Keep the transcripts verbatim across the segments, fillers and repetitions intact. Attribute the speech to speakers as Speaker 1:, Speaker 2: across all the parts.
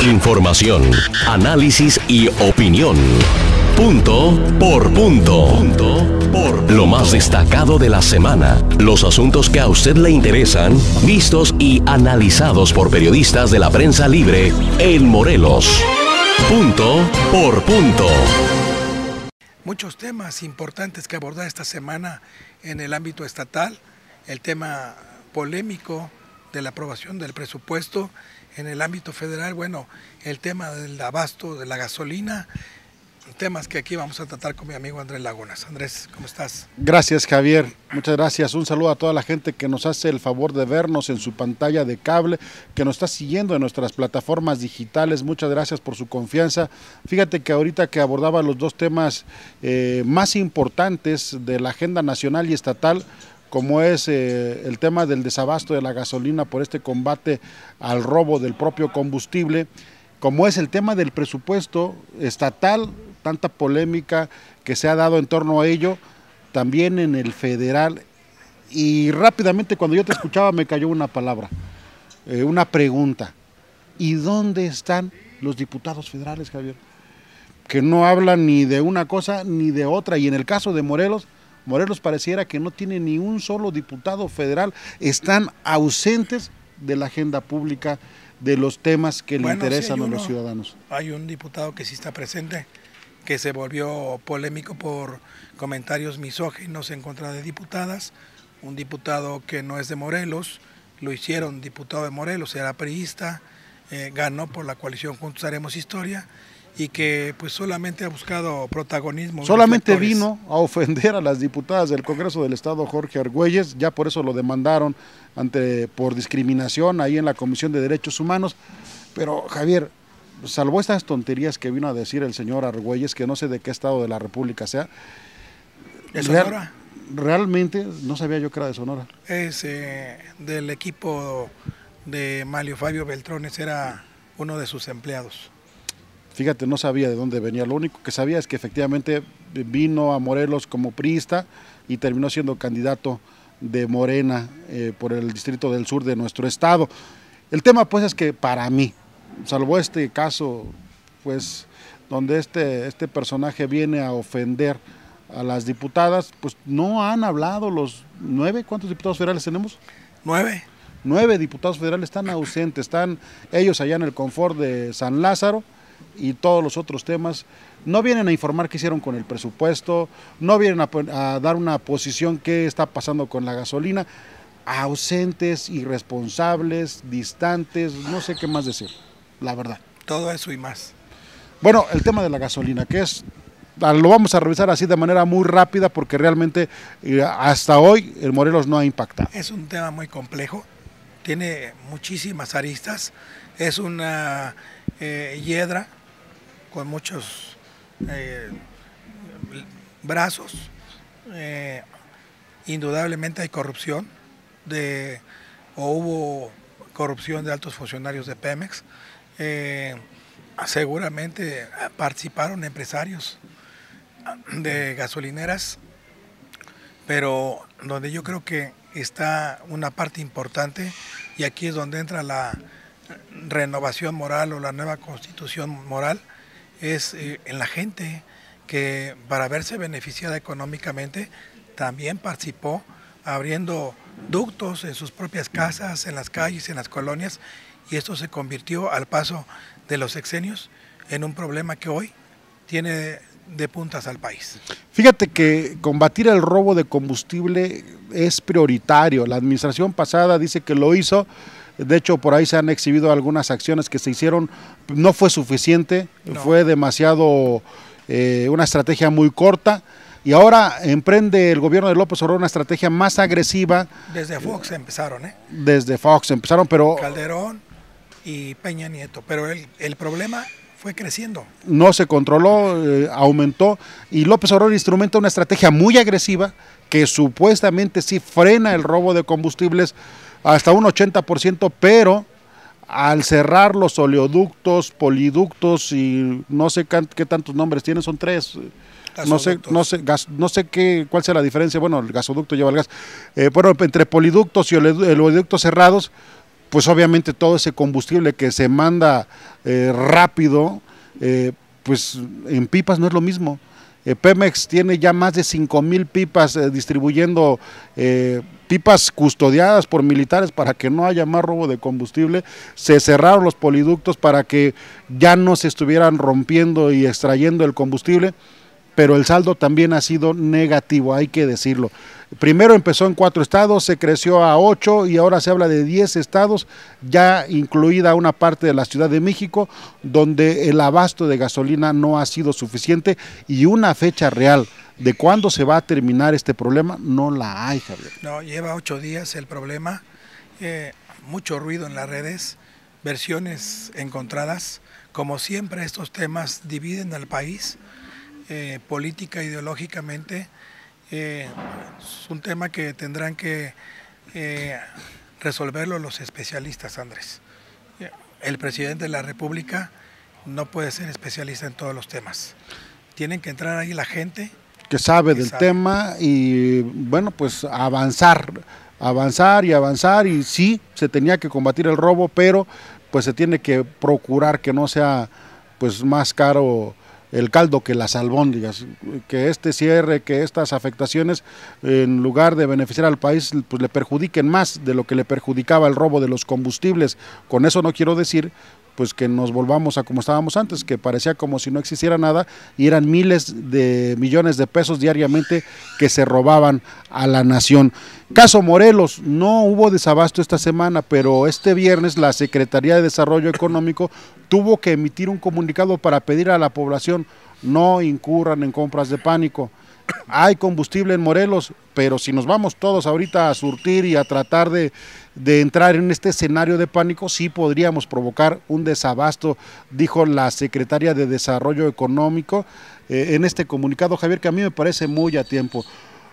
Speaker 1: Información, análisis y opinión. Punto por punto. Punto por lo más destacado de la semana. Los asuntos que a usted le interesan, vistos y analizados por periodistas de la prensa libre en Morelos. Punto por punto.
Speaker 2: Muchos temas importantes que abordar esta semana en el ámbito estatal. El tema polémico de la aprobación del presupuesto. En el ámbito federal, bueno, el tema del abasto de la gasolina. Temas que aquí vamos a tratar con mi amigo Andrés Lagunas. Andrés, ¿cómo estás?
Speaker 3: Gracias, Javier. Muchas gracias. Un saludo a toda la gente que nos hace el favor de vernos en su pantalla de cable, que nos está siguiendo en nuestras plataformas digitales. Muchas gracias por su confianza. Fíjate que ahorita que abordaba los dos temas eh, más importantes de la agenda nacional y estatal, como es eh, el tema del desabasto de la gasolina por este combate al robo del propio combustible, como es el tema del presupuesto estatal, tanta polémica que se ha dado en torno a ello, también en el federal. Y rápidamente cuando yo te escuchaba me cayó una palabra, eh, una pregunta. ¿Y dónde están los diputados federales, Javier? Que no hablan ni de una cosa ni de otra. Y en el caso de Morelos, Morelos pareciera que no tiene ni un solo diputado federal. Están ausentes de la agenda pública, de los temas que
Speaker 2: bueno,
Speaker 3: le interesan
Speaker 2: sí,
Speaker 3: a
Speaker 2: uno,
Speaker 3: los ciudadanos.
Speaker 2: Hay un diputado que sí está presente, que se volvió polémico por comentarios misóginos en contra de diputadas. Un diputado que no es de Morelos, lo hicieron diputado de Morelos, era priista, eh, ganó por la coalición Juntos Haremos Historia, y que pues solamente ha buscado protagonismo.
Speaker 3: Solamente vino a ofender a las diputadas del Congreso del Estado, Jorge Argüelles, ya por eso lo demandaron ante por discriminación ahí en la Comisión de Derechos Humanos. Pero Javier, salvo estas tonterías que vino a decir el señor Argüelles, que no sé de qué estado de la República sea,
Speaker 2: ¿de Sonora?
Speaker 3: Real, realmente no sabía yo que era de Sonora.
Speaker 2: Es eh, del equipo de Manlio Fabio Beltrones, era uno de sus empleados.
Speaker 3: Fíjate, no sabía de dónde venía, lo único que sabía es que efectivamente vino a Morelos como priista y terminó siendo candidato de Morena eh, por el Distrito del Sur de nuestro estado. El tema pues es que para mí, salvo este caso, pues donde este, este personaje viene a ofender a las diputadas, pues no han hablado los nueve, ¿cuántos diputados federales tenemos?
Speaker 2: Nueve.
Speaker 3: Nueve diputados federales están ausentes, están ellos allá en el confort de San Lázaro, y todos los otros temas. No vienen a informar qué hicieron con el presupuesto, no vienen a, a dar una posición qué está pasando con la gasolina. Ausentes, irresponsables, distantes, no sé qué más decir, la verdad.
Speaker 2: Todo eso y más.
Speaker 3: Bueno, el tema de la gasolina, que es, lo vamos a revisar así de manera muy rápida porque realmente hasta hoy el Morelos no ha impactado.
Speaker 2: Es un tema muy complejo, tiene muchísimas aristas, es una eh, hiedra con muchos eh, brazos. Eh, indudablemente hay corrupción, de, o hubo corrupción de altos funcionarios de Pemex. Eh, seguramente participaron empresarios de gasolineras, pero donde yo creo que está una parte importante, y aquí es donde entra la renovación moral o la nueva constitución moral, es eh, en la gente que para verse beneficiada económicamente también participó abriendo ductos en sus propias casas, en las calles, en las colonias, y esto se convirtió al paso de los sexenios en un problema que hoy tiene de puntas al país.
Speaker 3: Fíjate que combatir el robo de combustible es prioritario. La administración pasada dice que lo hizo. De hecho, por ahí se han exhibido algunas acciones que se hicieron, no fue suficiente, no. Fue demasiado, eh, una estrategia muy corta, y ahora emprende el gobierno de López Obrador una estrategia más agresiva.
Speaker 2: Desde Fox eh, empezaron, ¿eh?
Speaker 3: Desde Fox empezaron, pero...
Speaker 2: Calderón y Peña Nieto, pero el, el problema fue creciendo.
Speaker 3: No se controló, eh, aumentó, y López Obrador instrumenta una estrategia muy agresiva que supuestamente sí frena el robo de combustibles hasta un ochenta por ciento, pero al cerrar los oleoductos, poliductos y no sé qué tantos nombres tienen, son tres, no sé, no sé, gas, no sé qué, cuál sea la diferencia, bueno, el gasoducto lleva el gas, eh, bueno, entre poliductos y oleoductos cerrados, pues obviamente todo ese combustible que se manda eh, rápido, eh, pues en pipas no es lo mismo. Eh, Pemex tiene ya más de cinco mil pipas eh, distribuyendo eh, pipas custodiadas por militares para que no haya más robo de combustible. Se cerraron los poliductos para que ya no se estuvieran rompiendo y extrayendo el combustible, pero el saldo también ha sido negativo, hay que decirlo. Primero empezó en cuatro estados, se creció a ocho y ahora se habla de diez estados, ya incluida una parte de la Ciudad de México, donde el abasto de gasolina no ha sido suficiente y una fecha real de cuándo se va a terminar este problema no la hay, Javier.
Speaker 2: No, lleva ocho días el problema, eh, mucho ruido en las redes, versiones encontradas, como siempre estos temas dividen al país, eh, política, ideológicamente. Eh, es un tema que tendrán que eh, resolverlo los especialistas, Andrés. El presidente de la República no puede ser especialista en todos los temas. Tienen que entrar ahí la gente
Speaker 3: que sabe
Speaker 2: que
Speaker 3: del
Speaker 2: sabe.
Speaker 3: tema y bueno, pues avanzar, avanzar y avanzar y sí, se tenía que combatir el robo, pero pues se tiene que procurar que no sea pues más caro el caldo que las albóndigas, que este cierre, que estas afectaciones, en lugar de beneficiar al país, pues le perjudiquen más de lo que le perjudicaba el robo de los combustibles. Con eso no quiero decir pues que nos volvamos a como estábamos antes, que parecía como si no existiera nada y eran miles de millones de pesos diariamente que se robaban a la nación. Caso Morelos, no hubo desabasto esta semana, pero este viernes la Secretaría de Desarrollo Económico tuvo que emitir un comunicado para pedir a la población no incurran en compras de pánico. Hay combustible en Morelos, pero si nos vamos todos ahorita a surtir y a tratar de, de entrar en este escenario de pánico, sí podríamos provocar un desabasto, dijo la Secretaria de Desarrollo Económico eh, en este comunicado, Javier, que a mí me parece muy a tiempo.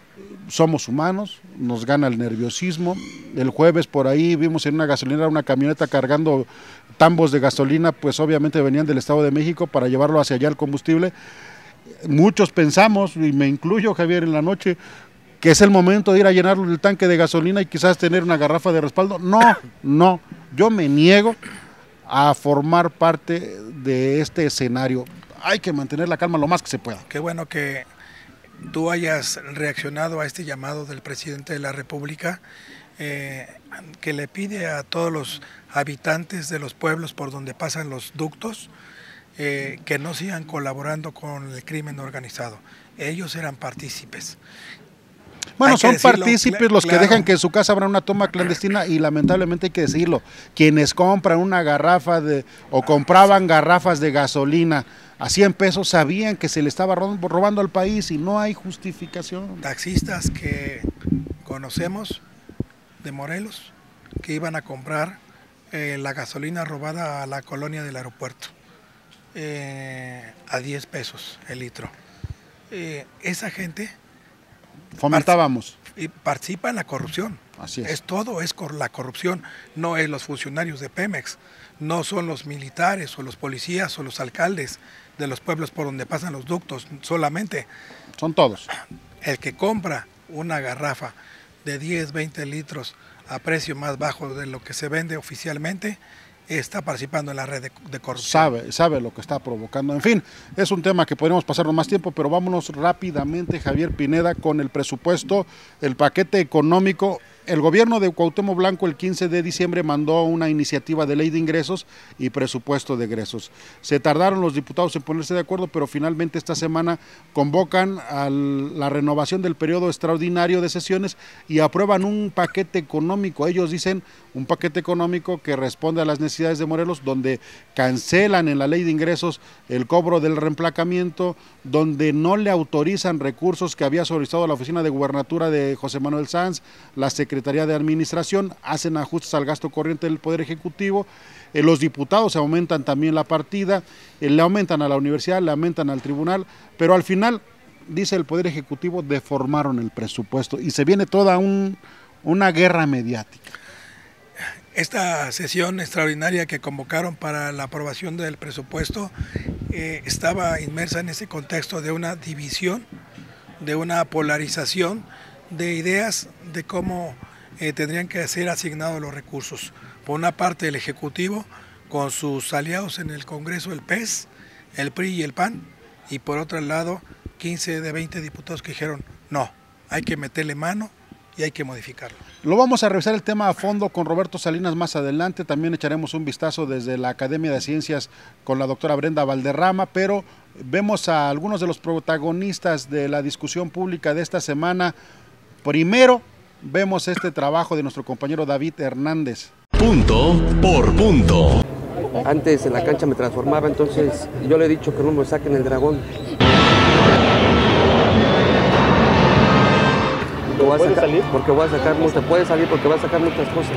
Speaker 3: Somos humanos, nos gana el nerviosismo. El jueves por ahí vimos en una gasolinera una camioneta cargando tambos de gasolina, pues obviamente venían del Estado de México para llevarlo hacia allá el combustible. Muchos pensamos, y me incluyo, Javier, en la noche, que es el momento de ir a llenar el tanque de gasolina y quizás tener una garrafa de respaldo. No, no, yo me niego a formar parte de este escenario. Hay que mantener la calma lo más que se pueda.
Speaker 2: Qué bueno que tú hayas reaccionado a este llamado del presidente de la República, eh, que le pide a todos los habitantes de los pueblos por donde pasan los ductos, Eh, que no sigan colaborando con el crimen organizado. Ellos eran partícipes.
Speaker 3: Bueno,
Speaker 2: Hay que
Speaker 3: son
Speaker 2: decirlo,
Speaker 3: partícipes
Speaker 2: cl-
Speaker 3: los que
Speaker 2: claro.
Speaker 3: dejan que en su casa abran una toma clandestina y lamentablemente hay que decirlo, quienes compran una garrafa de o compraban garrafas de gasolina a cien pesos sabían que se le estaba robando, robando al país y no hay justificación.
Speaker 2: Taxistas que conocemos de Morelos que iban a comprar eh, la gasolina robada a la colonia del aeropuerto. Eh, a diez pesos el litro. Eh, esa gente
Speaker 3: Fomentábamos.
Speaker 2: y participa en la corrupción.
Speaker 3: Así es.
Speaker 2: Es todo, es cor- la corrupción, no es los funcionarios de Pemex, no son los militares o los policías o los alcaldes de los pueblos por donde pasan los ductos, solamente
Speaker 3: Son todos.
Speaker 2: el que compra una garrafa de diez, veinte litros a precio más bajo de lo que se vende oficialmente, está participando en la red de, de corrupción.
Speaker 3: Sabe, sabe lo que está provocando. En fin, es un tema que podríamos pasarnos más tiempo, pero vámonos rápidamente, Javier Pineda, con el presupuesto, el paquete económico. El gobierno de Cuauhtémoc Blanco el quince de diciembre mandó una iniciativa de ley de ingresos y presupuesto de egresos. Se tardaron los diputados en ponerse de acuerdo, pero finalmente esta semana convocan a la renovación del periodo extraordinario de sesiones y aprueban un paquete económico. Ellos dicen un paquete económico que responde a las necesidades de Morelos, donde cancelan en la ley de ingresos el cobro del reemplacamiento, donde no le autorizan recursos que había solicitado la oficina de gubernatura de José Manuel Sanz, la Secretaría de Administración, hacen ajustes al gasto corriente del Poder Ejecutivo, eh, los diputados aumentan también la partida, eh, le aumentan a la universidad, le aumentan al tribunal, pero al final, dice el Poder Ejecutivo, deformaron el presupuesto y se viene toda un, una guerra mediática.
Speaker 2: Esta sesión extraordinaria que convocaron para la aprobación del presupuesto eh, estaba inmersa en ese contexto de una división, de una polarización de ideas de cómo eh, tendrían que ser asignados los recursos. por una parte el Ejecutivo con sus aliados en el Congreso, el P E S, el P R I y el P A N, y por otro lado quince de veinte diputados que dijeron no, hay que meterle mano y hay que modificarlo. Lo
Speaker 3: vamos a revisar el tema a fondo con Roberto Salinas más adelante, también echaremos un vistazo desde la Academia de Ciencias con la doctora Brenda Valderrama, pero vemos a algunos de los protagonistas de la discusión pública de esta semana. Primero, vemos este trabajo de nuestro compañero David Hernández.
Speaker 1: Punto por punto.
Speaker 4: Antes en la cancha me transformaba, entonces yo le he dicho que no me saquen el dragón. Voy a sacar, salir? Porque voy a sacar, no se puede salir porque va a sacar muchas cosas.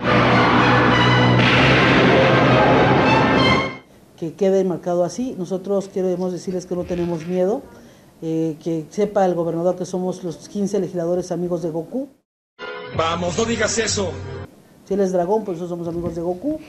Speaker 5: Que quede marcado así. Nosotros queremos decirles que no tenemos miedo, eh, que sepa el gobernador que somos los quince legisladores amigos de Goku.
Speaker 6: Vamos, no digas eso.
Speaker 5: Si él es dragón, pues nosotros somos amigos de Goku.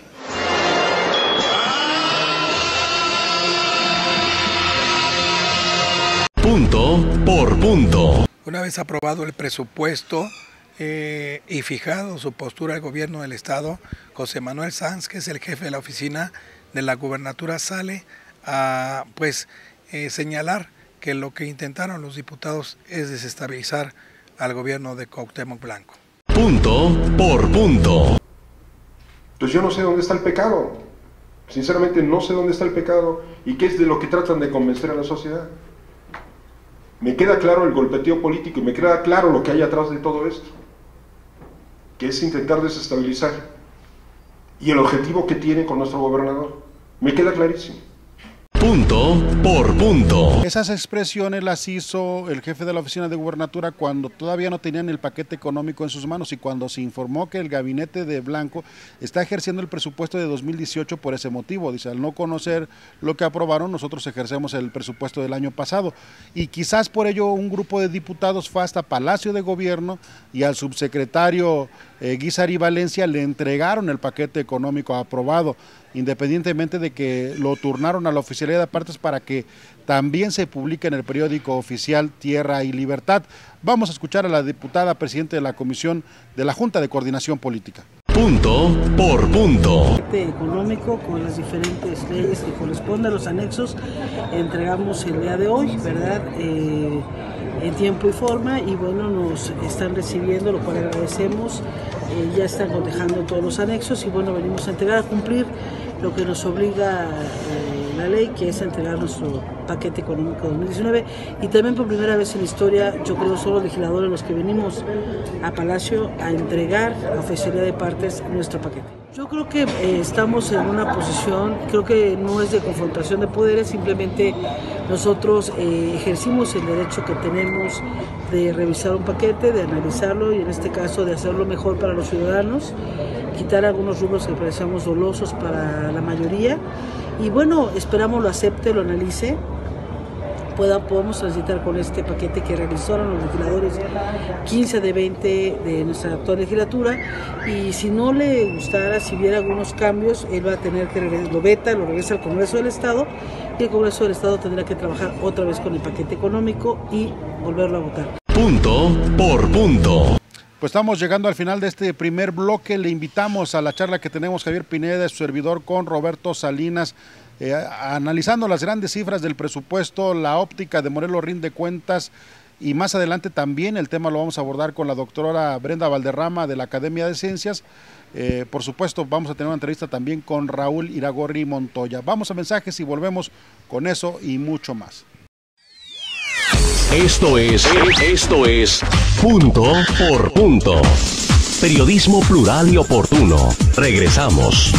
Speaker 1: Punto por punto.
Speaker 2: Una vez aprobado el presupuesto eh, y fijado su postura el gobierno del estado, José Manuel Sanz, que es el jefe de la oficina de la gubernatura, sale a pues eh, señalar que lo que intentaron los diputados es desestabilizar al gobierno de Cuauhtémoc Blanco.
Speaker 1: Punto por punto.
Speaker 7: Pues yo no sé dónde está el pecado. Sinceramente no sé dónde está el pecado y qué es de lo que tratan de convencer a la sociedad. Me queda claro el golpeteo político y me queda claro lo que hay atrás de todo esto, que es intentar desestabilizar. Y el objetivo que tiene con nuestro gobernador, me queda clarísimo.
Speaker 1: Punto por punto.
Speaker 3: Esas expresiones las hizo el jefe de la oficina de gubernatura cuando todavía no tenían el paquete económico en sus manos y cuando se informó que el gabinete de Blanco está ejerciendo el presupuesto de dos mil dieciocho por ese motivo. Dice, al no conocer lo que aprobaron, nosotros ejercemos el presupuesto del año pasado. Y quizás por ello un grupo de diputados fue hasta Palacio de Gobierno y al subsecretario eh, Guizar y Valencia le entregaron el paquete económico aprobado, independientemente de que lo turnaron a la oficialidad de partes para que también se publique en el periódico oficial Tierra y Libertad. Vamos a escuchar a la diputada presidenta de la Comisión de la Junta de Coordinación Política.
Speaker 1: Punto por punto.
Speaker 5: El paquete económico con las diferentes leyes que corresponden a los anexos entregamos el día de hoy, ¿verdad? Eh, en tiempo y forma, y bueno, nos están recibiendo, lo cual agradecemos. Eh, ya están cotejando todos los anexos y bueno, venimos a entregar, a cumplir lo que nos obliga eh, la ley, que es entregar nuestro paquete económico dos mil diecinueve, y también por primera vez en la historia, yo creo, son los legisladores los que venimos a Palacio a entregar a oficialidad de partes nuestro paquete. Yo creo que eh, estamos en una posición, creo que no es de confrontación de poderes, simplemente nosotros eh, ejercimos el derecho que tenemos de revisar un paquete, de analizarlo y en este caso de hacerlo mejor para los ciudadanos, quitar algunos rubros que parecemos dolosos para la mayoría y bueno, esperamos lo acepte, lo analice, pueda, podamos transitar con este paquete que realizaron los legisladores quince de veinte de nuestra actual legislatura y si no le gustara, si hubiera algunos cambios, él va a tener que, lo veta, lo regresa al Congreso del Estado y el Congreso del Estado tendrá que trabajar otra vez con el paquete económico y volverlo a votar. Punto
Speaker 1: por punto.
Speaker 3: Pues estamos llegando al final de este primer bloque. Le invitamos a la charla que tenemos Javier Pineda, su servidor, con Roberto Salinas, eh, analizando las grandes cifras del presupuesto, la óptica de Morelos rinde cuentas y más adelante también el tema lo vamos a abordar con la doctora Brenda Valderrama de la Academia de Ciencias. Eh, por supuesto vamos a tener una entrevista también con Raúl Iragorri Montoya. Vamos a mensajes y volvemos con eso y mucho más.
Speaker 1: Esto es, esto es Punto por Punto. Periodismo plural y oportuno. Regresamos.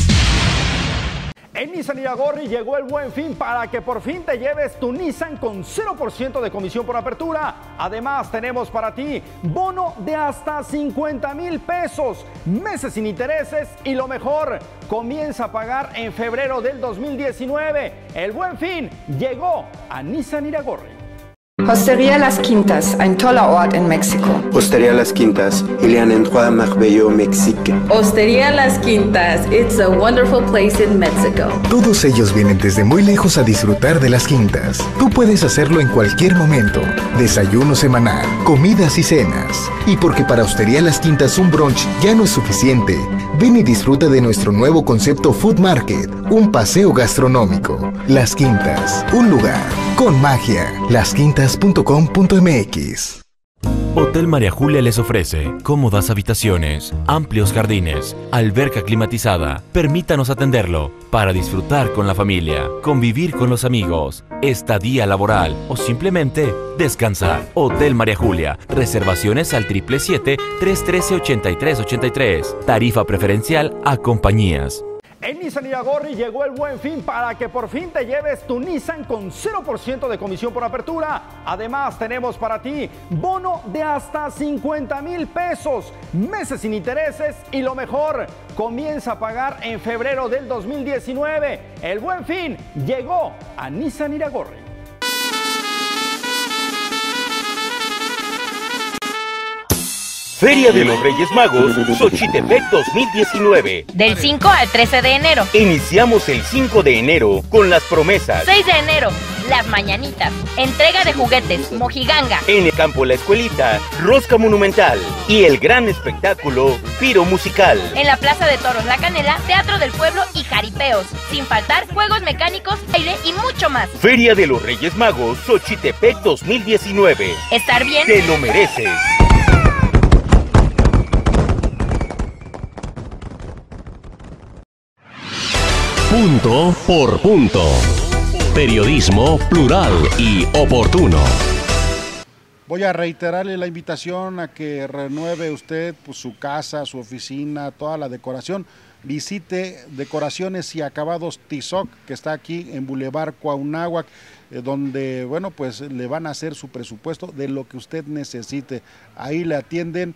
Speaker 8: En Nissan Iragorri llegó el Buen Fin para que por fin te lleves tu Nissan con cero por ciento de comisión por apertura. Además, tenemos para ti bono de hasta cincuenta mil pesos, meses sin intereses y lo mejor, comienza a pagar en febrero del dos mil diecinueve. El Buen Fin llegó a Nissan Iragorri.
Speaker 9: Hostería Las Quintas, ein toller Ort in Mexiko.
Speaker 10: Hostería Las Quintas, il y a un endroit merveilleux au Mexique.
Speaker 11: Hostería Las Quintas, it's a wonderful place in Mexico.
Speaker 12: Todos ellos vienen desde muy lejos a disfrutar de Las Quintas. Tú puedes hacerlo en cualquier momento. Desayuno semanal, comidas y cenas. Y porque para Hostería Las Quintas un brunch ya no es suficiente, ven y disfruta de nuestro nuevo concepto Food Market, un paseo gastronómico. Las Quintas, un lugar con magia. las quintas punto com punto m x.
Speaker 13: Hotel María Julia les ofrece cómodas habitaciones, amplios jardines, alberca climatizada. Permítanos atenderlo para disfrutar con la familia, convivir con los amigos, estadía laboral o simplemente descansar. Hotel María Julia. Reservaciones al triple siete, tres uno tres, ochenta y tres ochenta y tres. Tarifa preferencial a compañías.
Speaker 8: En Nissan Iragorri llegó el Buen Fin para que por fin te lleves tu Nissan con cero por ciento de comisión por apertura. Además, tenemos para ti bono de hasta cincuenta mil pesos, meses sin intereses y lo mejor, comienza a pagar en febrero del dos mil diecinueve. El Buen Fin llegó a Nissan Iragorri.
Speaker 14: Feria de los Reyes Magos, Xochitepec dos mil diecinueve.
Speaker 15: Del cinco al trece de enero.
Speaker 14: Iniciamos el cinco de enero con las promesas.
Speaker 15: seis de enero, las mañanitas. Entrega de juguetes, mojiganga.
Speaker 14: En el campo La Escuelita, rosca monumental. Y el gran espectáculo, Piro Musical.
Speaker 15: En la Plaza de Toros La Canela, Teatro del Pueblo y jaripeos. Sin faltar juegos mecánicos, aire y mucho más.
Speaker 14: Feria de los Reyes Magos, Xochitepec dos mil diecinueve.
Speaker 15: ¿Estar bien?
Speaker 14: Te lo mereces.
Speaker 1: Punto por punto. Periodismo plural y oportuno.
Speaker 3: Voy a reiterarle la invitación a que renueve usted pues, su casa, su oficina, toda la decoración. Visite Decoraciones y Acabados Tizoc, que está aquí en Boulevard Cuauhnáhuac, eh, donde bueno pues le van a hacer su presupuesto de lo que usted necesite. Ahí le atienden,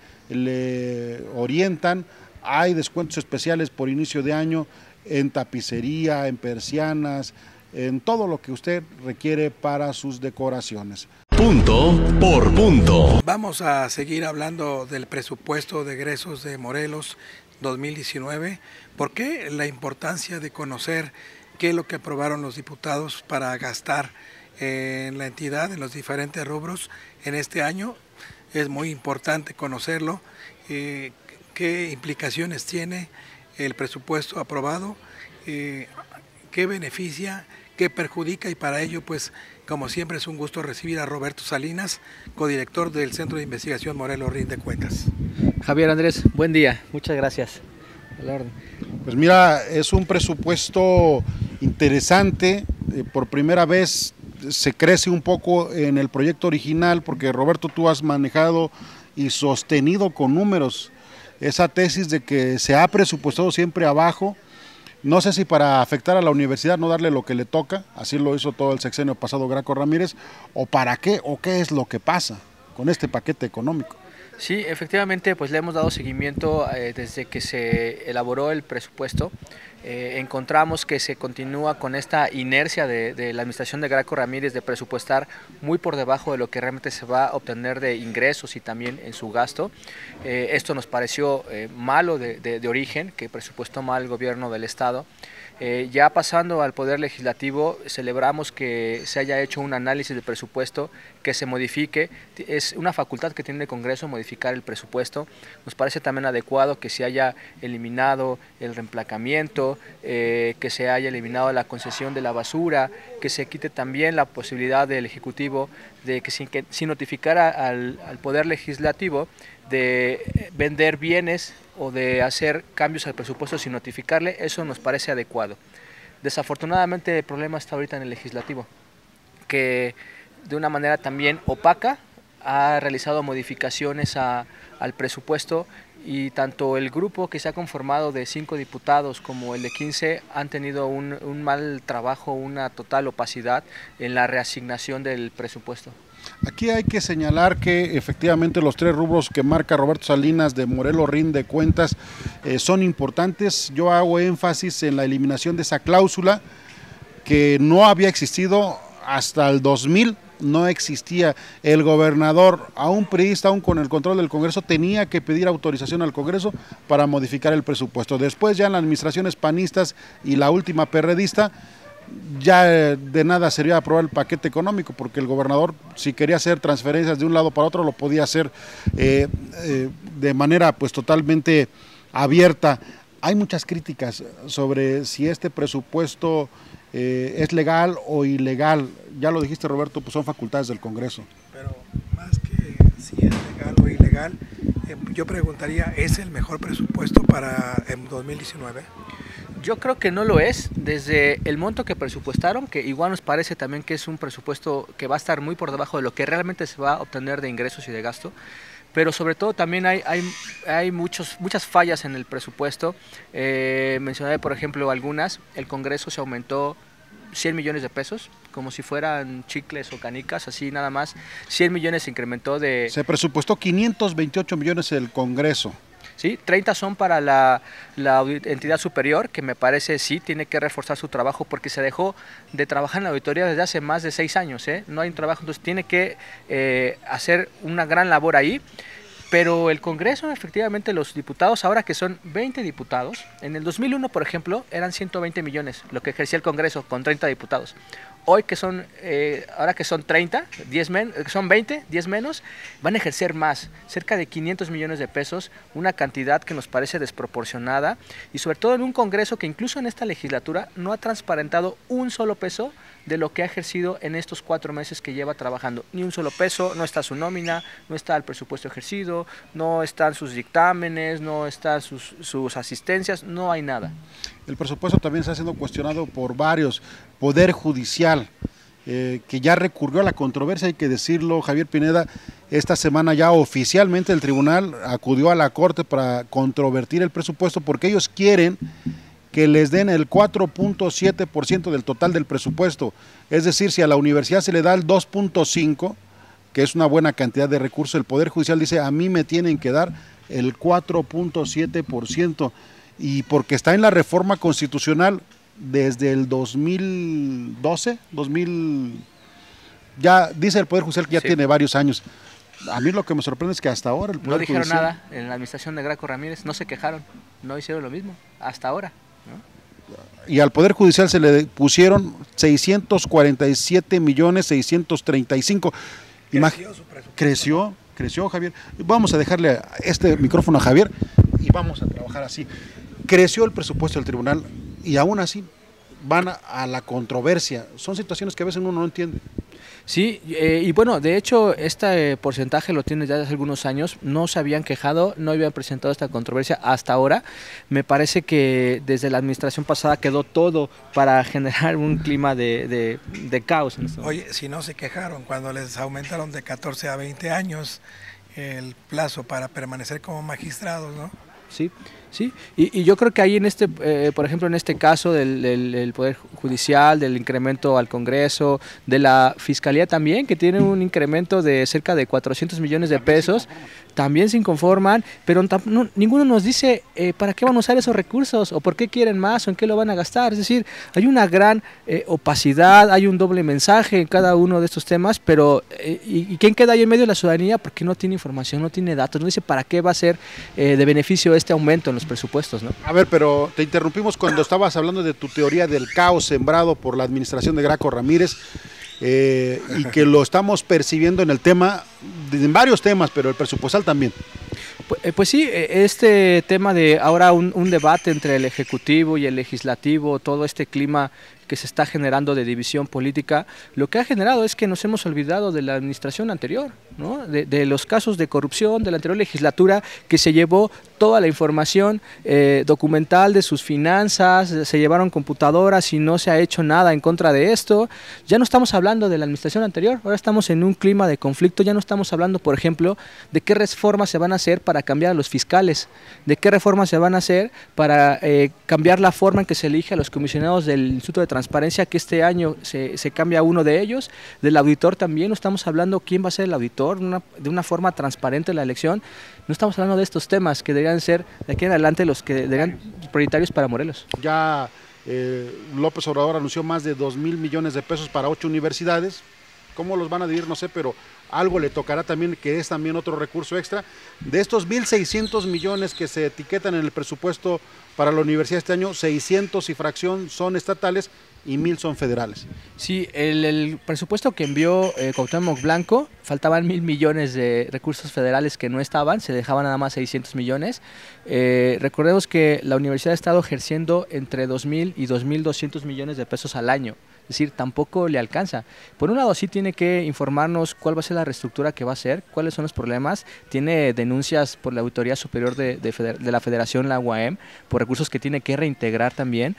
Speaker 3: le orientan, hay descuentos especiales por inicio de año en tapicería, en persianas, en todo lo que usted requiere para sus decoraciones.
Speaker 1: Punto por punto.
Speaker 2: Vamos a seguir hablando del presupuesto de egresos de Morelos dos mil diecinueve. ¿Por qué la importancia de conocer qué es lo que aprobaron los diputados para gastar en la entidad, en los diferentes rubros en este año? Es muy importante conocerlo, eh, qué implicaciones tiene el presupuesto aprobado, eh, qué beneficia, qué perjudica, y para ello pues como siempre es un gusto recibir a Roberto Salinas, codirector del Centro de Investigación Morelos Rinde Cuentas.
Speaker 16: Javier Andrés, buen día, muchas gracias. A la orden.
Speaker 3: Pues mira, es un presupuesto interesante, eh, por primera vez se crece un poco en el proyecto original, porque Roberto, tú has manejado y sostenido con números esa tesis de que se ha presupuestado siempre abajo, no sé si para afectar a la universidad, no darle lo que le toca, así lo hizo todo el sexenio pasado Graco Ramírez, o para qué, o qué es lo que pasa con este paquete económico.
Speaker 16: Sí, efectivamente, pues le hemos dado seguimiento eh, desde que se elaboró el presupuesto. Eh, encontramos que se continúa con esta inercia de, de la administración de Graco Ramírez de presupuestar muy por debajo de lo que realmente se va a obtener de ingresos y también en su gasto. Eh, esto nos pareció eh, malo de, de, de origen, que presupuestó mal el gobierno del estado. Eh, ya pasando al Poder Legislativo, celebramos que se haya hecho un análisis del presupuesto, que se modifique. Es una facultad que tiene el Congreso modificar el presupuesto. Nos parece también adecuado que se haya eliminado el reemplacamiento, eh, que se haya eliminado la concesión de la basura, que se quite también la posibilidad del Ejecutivo de que sin, que, sin notificar al, al Poder Legislativo de vender bienes o de hacer cambios al presupuesto sin notificarle. Eso nos parece adecuado. Desafortunadamente el problema está ahorita en el legislativo, que de una manera también opaca ha realizado modificaciones a, al presupuesto, y tanto el grupo que se ha conformado de cinco diputados como el de quince han tenido un, un mal trabajo, una total opacidad en la reasignación del presupuesto.
Speaker 3: Aquí hay que señalar que efectivamente los tres rubros que marca Roberto Salinas de Morelos Rinde Cuentas eh, son importantes. Yo hago énfasis en la eliminación de esa cláusula que no había existido hasta el dos mil, no existía. El gobernador, aún priista, aún con el control del Congreso, tenía que pedir autorización al Congreso para modificar el presupuesto. Después ya en las administraciones panistas y la última perredista, ya de nada servía aprobar el paquete económico, porque el gobernador, si quería hacer transferencias de un lado para otro, lo podía hacer eh, eh, de manera pues totalmente abierta. Hay muchas críticas sobre si este presupuesto eh, es legal o ilegal. Ya lo dijiste, Roberto, pues son facultades del Congreso.
Speaker 2: Pero más que si es legal o ilegal, eh, yo preguntaría, ¿es el mejor presupuesto para el dos mil diecinueve?
Speaker 16: Yo creo que no lo es, desde el monto que presupuestaron, que igual nos parece también que es un presupuesto que va a estar muy por debajo de lo que realmente se va a obtener de ingresos y de gasto, pero sobre todo también hay, hay, hay muchos, muchas fallas en el presupuesto. Eh, mencionaré por ejemplo algunas. El Congreso se aumentó cien millones de pesos, como si fueran chicles o canicas, así nada más. cien millones se incrementó de...
Speaker 3: Se presupuestó quinientos veintiocho millones el Congreso.
Speaker 16: Sí, treinta son para la, la entidad superior, que me parece sí tiene que reforzar su trabajo porque se dejó de trabajar en la auditoría desde hace más de seis años, ¿eh? No hay un trabajo, entonces tiene que eh, hacer una gran labor ahí. Pero el Congreso, efectivamente, los diputados, ahora que son veinte diputados, en el dos mil uno, por ejemplo, eran ciento veinte millones lo que ejercía el Congreso con treinta diputados. Hoy que son, eh, ahora que son treinta, diez men son veinte, diez menos, van a ejercer más, cerca de quinientos millones de pesos, una cantidad que nos parece desproporcionada y sobre todo en un Congreso que incluso en esta legislatura no ha transparentado un solo peso de lo que ha ejercido en estos cuatro meses que lleva trabajando. Ni un solo peso, no está su nómina, no está el presupuesto ejercido, no están sus dictámenes, no están sus, sus asistencias, no hay nada.
Speaker 3: El presupuesto también está siendo cuestionado por varios. Poder Judicial, eh, que ya recurrió a la controversia, hay que decirlo, Javier Pineda, esta semana ya oficialmente el tribunal acudió a la Corte para controvertir el presupuesto porque ellos quieren que les den el cuatro punto siete por ciento del total del presupuesto. Es decir, si a la universidad se le da el dos punto cinco, que es una buena cantidad de recursos, el Poder Judicial dice, a mí me tienen que dar el cuatro punto siete por ciento. Y porque está en la reforma constitucional desde el dos mil doce, dos mil, ya dice el Poder Judicial que ya sí. tiene varios años. A mí lo que me sorprende es que hasta ahora el Poder
Speaker 16: No dijeron
Speaker 3: Judicial,
Speaker 16: nada en la administración de Graco Ramírez, no se quejaron, no hicieron lo mismo, hasta ahora. ¿No?
Speaker 3: Y al Poder Judicial se le pusieron seiscientos cuarenta y siete millones seiscientos treinta y cinco.
Speaker 2: Creció su presupuesto.
Speaker 3: Creció, creció Javier. Vamos a dejarle este micrófono a Javier y vamos a trabajar así. Creció el presupuesto del tribunal y aún así van a, a la controversia. Son situaciones que a veces uno no entiende.
Speaker 16: Sí, eh, y bueno, de hecho este eh, porcentaje lo tiene ya desde algunos años, no se habían quejado, no habían presentado esta controversia hasta ahora. Me parece que desde la administración pasada quedó todo para generar un clima de, de, de caos. En este
Speaker 2: Oye, si no se quejaron cuando les aumentaron de catorce a veinte años el plazo para permanecer como magistrados, ¿no?
Speaker 16: Sí, sí, y, y yo creo que ahí en este, eh, por ejemplo, en este caso del, del, del Poder Judicial, del incremento al Congreso, de la Fiscalía también, que tiene un incremento de cerca de cuatrocientos millones de pesos, también se inconforman, pero no, ninguno nos dice eh, para qué van a usar esos recursos, o por qué quieren más, o en qué lo van a gastar. Es decir, hay una gran eh, opacidad, hay un doble mensaje en cada uno de estos temas, pero eh, ¿y, y quién queda ahí en medio de la ciudadanía? Porque no tiene información, no tiene datos, no dice para qué va a ser eh, de beneficio este aumento en los presupuestos, ¿no?
Speaker 3: A ver, pero te interrumpimos cuando estabas hablando de tu teoría del caos sembrado por la administración de Graco Ramírez. Eh, y que lo estamos percibiendo en el tema, en varios temas, pero el presupuestal también.
Speaker 16: Pues, pues sí, este tema de ahora un, un debate entre el Ejecutivo y el Legislativo, todo este clima que se está generando de división política, lo que ha generado es que nos hemos olvidado de la administración anterior, ¿no? de, de los casos de corrupción de la anterior legislatura, que se llevó toda la información eh, documental de sus finanzas, se llevaron computadoras y no se ha hecho nada en contra de esto. Ya no estamos hablando de la administración anterior, ahora estamos en un clima de conflicto, ya no estamos hablando, por ejemplo, de qué reformas se van a hacer para cambiar a los fiscales, de qué reformas se van a hacer para eh, cambiar la forma en que se elige a los comisionados del Instituto de Transparencia, que este año se, se cambia uno de ellos, del auditor también, no estamos hablando quién va a ser el auditor, una, de una forma transparente la elección, no estamos hablando de estos temas que deberían ser de aquí en adelante los que deberían prioritarios para Morelos.
Speaker 3: Ya eh, López Obrador anunció más de dos mil millones de pesos para ocho universidades, cómo los van a dividir, no sé, pero algo le tocará también, que es también otro recurso extra. De estos mil seiscientos millones que se etiquetan en el presupuesto para la universidad este año, seiscientos y fracción son estatales y mil son federales.
Speaker 16: Sí, el, el presupuesto que envió eh, Cuauhtémoc Blanco, faltaban mil millones de recursos federales que no estaban, se dejaban nada más seiscientos millones. Eh, recordemos que la universidad ha estado ejerciendo entre dos mil y dos mil doscientos millones de pesos al año. Es decir, tampoco le alcanza. Por un lado, sí tiene que informarnos cuál va a ser la reestructura que va a hacer, cuáles son los problemas. Tiene denuncias por la Auditoría Superior de, de, de la Federación, la U A M, por recursos que tiene que reintegrar también.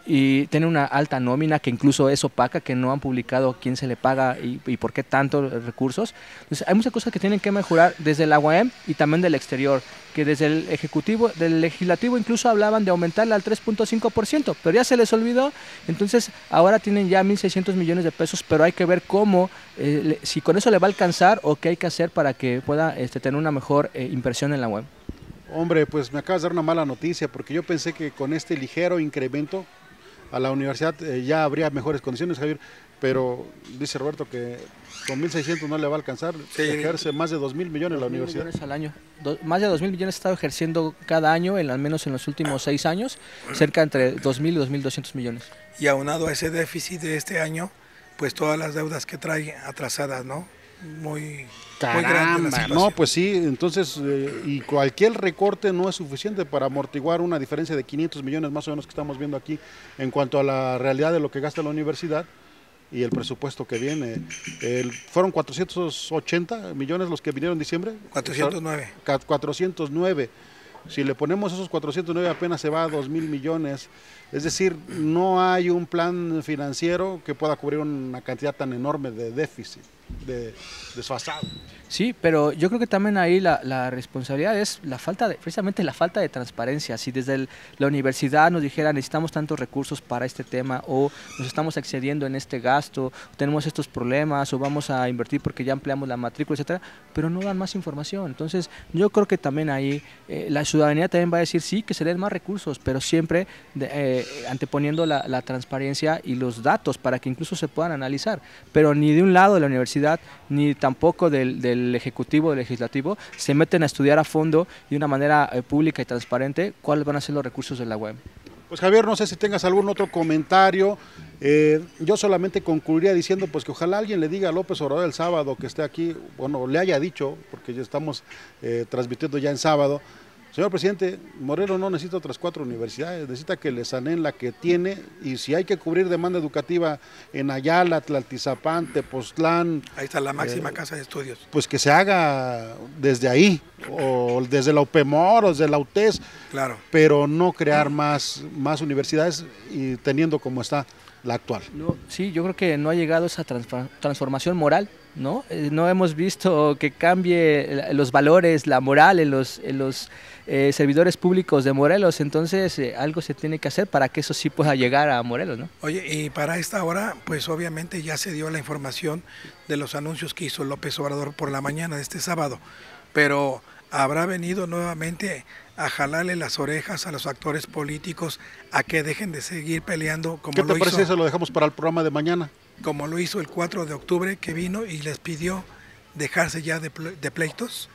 Speaker 16: Y tiene una alta nómina que incluso es opaca, que no han publicado quién se le paga y, y por qué tantos recursos. Entonces, hay muchas cosas que tienen que mejorar desde la U A M y también del exterior, que desde el Ejecutivo, del Legislativo incluso hablaban de aumentarla al tres punto cinco por ciento, pero ya se les olvidó. Entonces, ahora tienen ya mil seiscientos millones de pesos, pero hay que ver cómo, eh, si con eso le va a alcanzar o qué hay que hacer para que pueda este, tener una mejor eh, inversión en la U A M.
Speaker 3: Hombre, pues me acabas de dar una mala noticia, porque yo pensé que con este ligero incremento a la universidad eh, ya habría mejores condiciones, Javier, pero dice Roberto que con mil seiscientos no le va a alcanzar, sí, ejerce más de dos mil millones la universidad.
Speaker 16: Millones al año. Do, más de dos mil millones ha estado ejerciendo cada año, en, al menos en los últimos seis años, cerca entre dos mil y dos mil doscientos millones.
Speaker 2: Y aunado a ese déficit de este año, pues todas las deudas que trae atrasadas, ¿no? Muy,
Speaker 3: Caramba, muy grande la situación. No, pues sí, entonces, eh, y cualquier recorte no es suficiente para amortiguar una diferencia de quinientos millones más o menos que estamos viendo aquí en cuanto a la realidad de lo que gasta la universidad y el presupuesto que viene. El, ¿Fueron cuatrocientos ochenta millones los que vinieron en diciembre?
Speaker 2: cuatrocientos nueve.
Speaker 3: cuatrocientos nueve. Si le ponemos esos cuatrocientos nueve apenas se va a dos mil millones. Es decir, no hay un plan financiero que pueda cubrir una cantidad tan enorme de déficit, de desfasado.
Speaker 16: Sí, pero yo creo que también ahí la, la responsabilidad es la falta de, precisamente la falta de transparencia. Si desde el, la universidad nos dijera necesitamos tantos recursos para este tema, o nos estamos excediendo en este gasto, tenemos estos problemas, o vamos a invertir porque ya ampliamos la matrícula, etcétera, pero no dan más información. Entonces, yo creo que también ahí eh, la ciudadanía también va a decir sí, que se den más recursos, pero siempre de, eh, anteponiendo la, la transparencia y los datos para que incluso se puedan analizar. Pero ni de un lado de la universidad, ni tampoco del, del el Ejecutivo, del Legislativo, se meten a estudiar a fondo de una manera eh, pública y transparente cuáles van a ser los recursos de la U A M.
Speaker 3: Pues Javier, no sé si tengas algún otro comentario. Eh, yo solamente concluiría diciendo pues que ojalá alguien le diga a López Obrador el sábado que esté aquí, bueno, le haya dicho, porque ya estamos eh, transmitiendo ya en sábado: señor presidente, Morelos no necesita otras cuatro universidades, necesita que le saneen la que tiene, y si hay que cubrir demanda educativa en Ayala, Tlaltizapán, Tepoztlán...
Speaker 2: Ahí está la máxima eh, casa de estudios.
Speaker 3: Pues que se haga desde ahí, o desde la UPEMOR, o desde la UTES,
Speaker 2: claro,
Speaker 3: pero no crear más, más universidades y teniendo como está la actual.
Speaker 16: No, sí, yo creo que no ha llegado esa transformación moral, ¿no? Eh, no hemos visto que cambie los valores, la moral en los, en los eh, servidores públicos de Morelos. Entonces eh, algo se tiene que hacer para que eso sí pueda llegar a Morelos, ¿no?
Speaker 2: Oye, y para esta hora, pues obviamente ya se dio la información de los anuncios que hizo López Obrador por la mañana de este sábado, pero habrá venido nuevamente a jalarle las orejas a los actores políticos a que dejen de seguir peleando como
Speaker 3: lo hizo. ¿Qué te parece
Speaker 2: hizo,
Speaker 3: si lo dejamos para el programa de mañana?
Speaker 2: Como lo hizo el cuatro de octubre, que vino y les pidió dejarse ya de, ple de pleitos?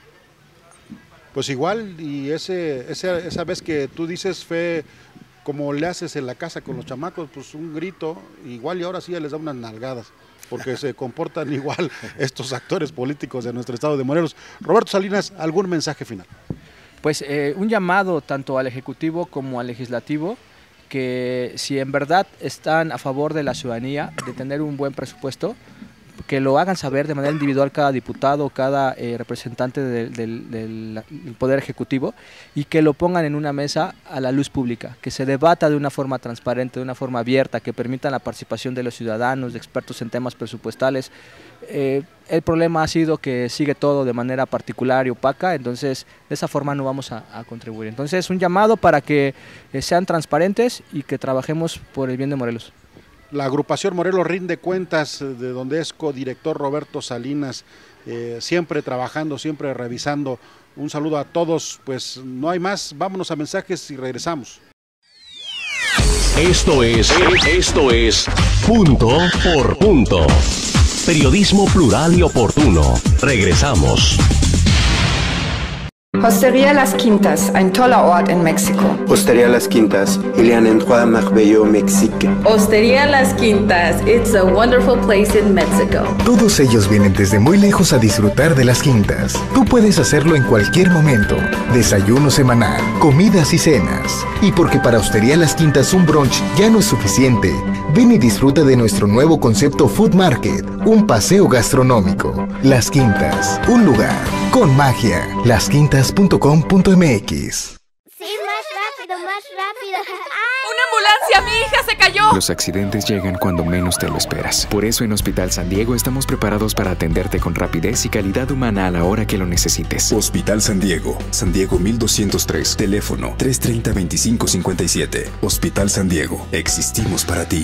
Speaker 3: Pues igual, y ese, ese, esa vez que tú dices fue como le haces en la casa con los chamacos, pues un grito, igual, y ahora sí ya les da unas nalgadas, porque se comportan igual estos actores políticos de nuestro estado de Morelos. Roberto Salinas, ¿algún mensaje final?
Speaker 16: Pues eh, un llamado tanto al Ejecutivo como al Legislativo, que si en verdad están a favor de la ciudadanía, de tener un buen presupuesto, que lo hagan saber de manera individual cada diputado, cada eh, representante del, del, del Poder Ejecutivo, y que lo pongan en una mesa a la luz pública, que se debata de una forma transparente, de una forma abierta, que permitan la participación de los ciudadanos, de expertos en temas presupuestales. Eh, el problema ha sido que sigue todo de manera particular y opaca, entonces de esa forma no vamos a, a contribuir. Entonces un llamado para que eh, sean transparentes y que trabajemos por el bien de Morelos.
Speaker 3: La agrupación Morelos rinde cuentas, de donde es codirector Roberto Salinas, eh, siempre trabajando, siempre revisando. Un saludo a todos, pues no hay más, vámonos a mensajes y regresamos.
Speaker 1: Esto es, esto es Punto por Punto. Periodismo plural y oportuno. Regresamos.
Speaker 9: Hostería Las Quintas, ein toller Ort in Mexiko.
Speaker 10: Hostería Las Quintas, il y a un endroit merveilleux au Mexique.
Speaker 11: Hostería Las Quintas, it's a wonderful place in Mexico.
Speaker 12: Todos ellos vienen desde muy lejos a disfrutar de Las Quintas. Tú puedes hacerlo en cualquier momento. Desayuno semanal, comidas y cenas. Y porque para Hostería Las Quintas un brunch ya no es suficiente, ven y disfruta de nuestro nuevo concepto Food Market, un paseo gastronómico. Las Quintas, un lugar con magia. las quintas punto com punto m x.
Speaker 17: Sí, más rápido, más rápido.
Speaker 18: ¡Una ambulancia! ¡Mi hija se cayó!
Speaker 19: Los accidentes llegan cuando menos te lo esperas. Por eso en Hospital San Diego estamos preparados para atenderte con rapidez y calidad humana a la hora que lo necesites.
Speaker 20: Hospital San Diego, San Diego mil doscientos tres, teléfono tres treinta, veinticinco cincuenta y siete. Hospital San Diego, existimos para ti.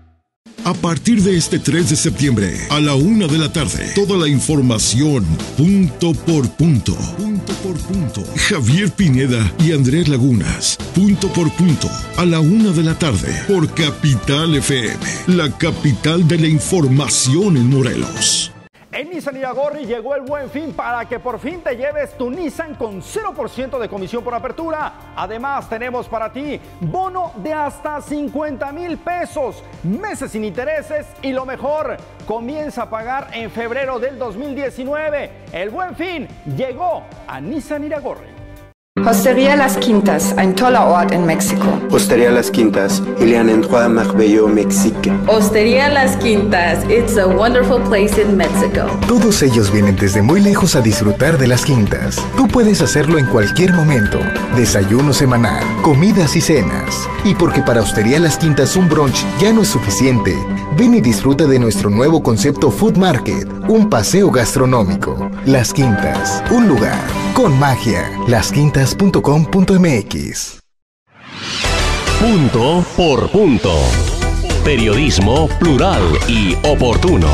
Speaker 21: A partir de este tres de septiembre, a la una de la tarde, toda la información, punto por punto, punto por punto. Javier Pineda y Andrés Lagunas, punto por punto, a la una de la tarde, por Capital F M, la capital de la información en Morelos.
Speaker 8: En Nissan Iragorri llegó el Buen Fin para que por fin te lleves tu Nissan con cero por ciento de comisión por apertura. Además, tenemos para ti bono de hasta cincuenta mil pesos, meses sin intereses y lo mejor, comienza a pagar en febrero del dos mil diecinueve. El Buen Fin llegó a Nissan Iragorri.
Speaker 9: Hostería Las Quintas, ein toller Ort in Mexiko.
Speaker 10: Hostería Las Quintas, il y a un endroit merveilleux au Mexique.
Speaker 11: Hostería Las Quintas, it's a wonderful place in Mexico.
Speaker 12: Todos ellos vienen desde muy lejos a disfrutar de Las Quintas. Tú puedes hacerlo en cualquier momento. Desayuno semanal, comidas y cenas. Y porque para Hostería Las Quintas un brunch ya no es suficiente, ven y disfruta de nuestro nuevo concepto Food Market, un paseo gastronómico. Las Quintas, un lugar con magia. las quintas punto com punto m x.
Speaker 1: Punto por punto. Periodismo plural y oportuno.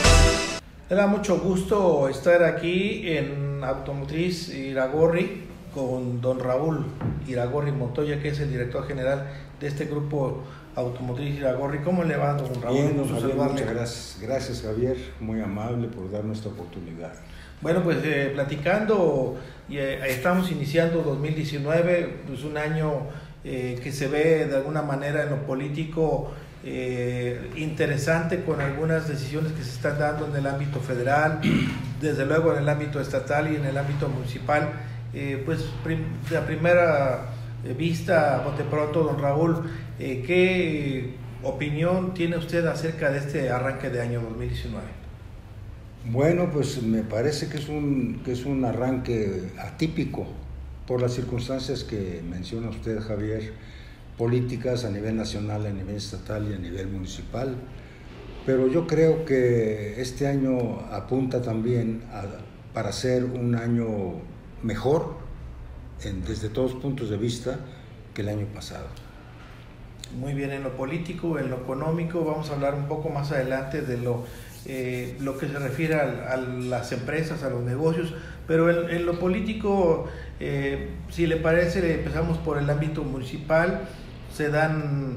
Speaker 2: Me da mucho gusto estar aquí en Automotriz Iragorri con don Raúl Iragorri Montoya, que es el director general de este grupo Automotriz Iragorri. ¿Cómo le va, don Raúl?
Speaker 22: Bien, don Javier, muchas gracias. Gracias, Javier, muy amable por darnos esta oportunidad.
Speaker 2: Bueno, pues eh, platicando, eh, estamos iniciando dos mil diecinueve, pues un año eh, que se ve de alguna manera en lo político eh, interesante, con algunas decisiones que se están dando en el ámbito federal, desde luego en el ámbito estatal y en el ámbito municipal. Eh, pues prim de primera vista, bote pronto, don Raúl, eh, ¿qué opinión tiene usted acerca de este arranque de año dos mil diecinueve?
Speaker 22: Bueno, pues me parece que es un, que es un arranque atípico por las circunstancias que menciona usted, Javier, políticas a nivel nacional, a nivel estatal y a nivel municipal. Pero yo creo que este año apunta también a, para ser un año mejor en, desde todos puntos de vista que el año pasado.
Speaker 2: Muy bien, en lo político, en lo económico, vamos a hablar un poco más adelante de lo Eh, lo que se refiere a, a las empresas, a los negocios, pero en, en lo político, eh, si le parece, empezamos por el ámbito municipal. Se dan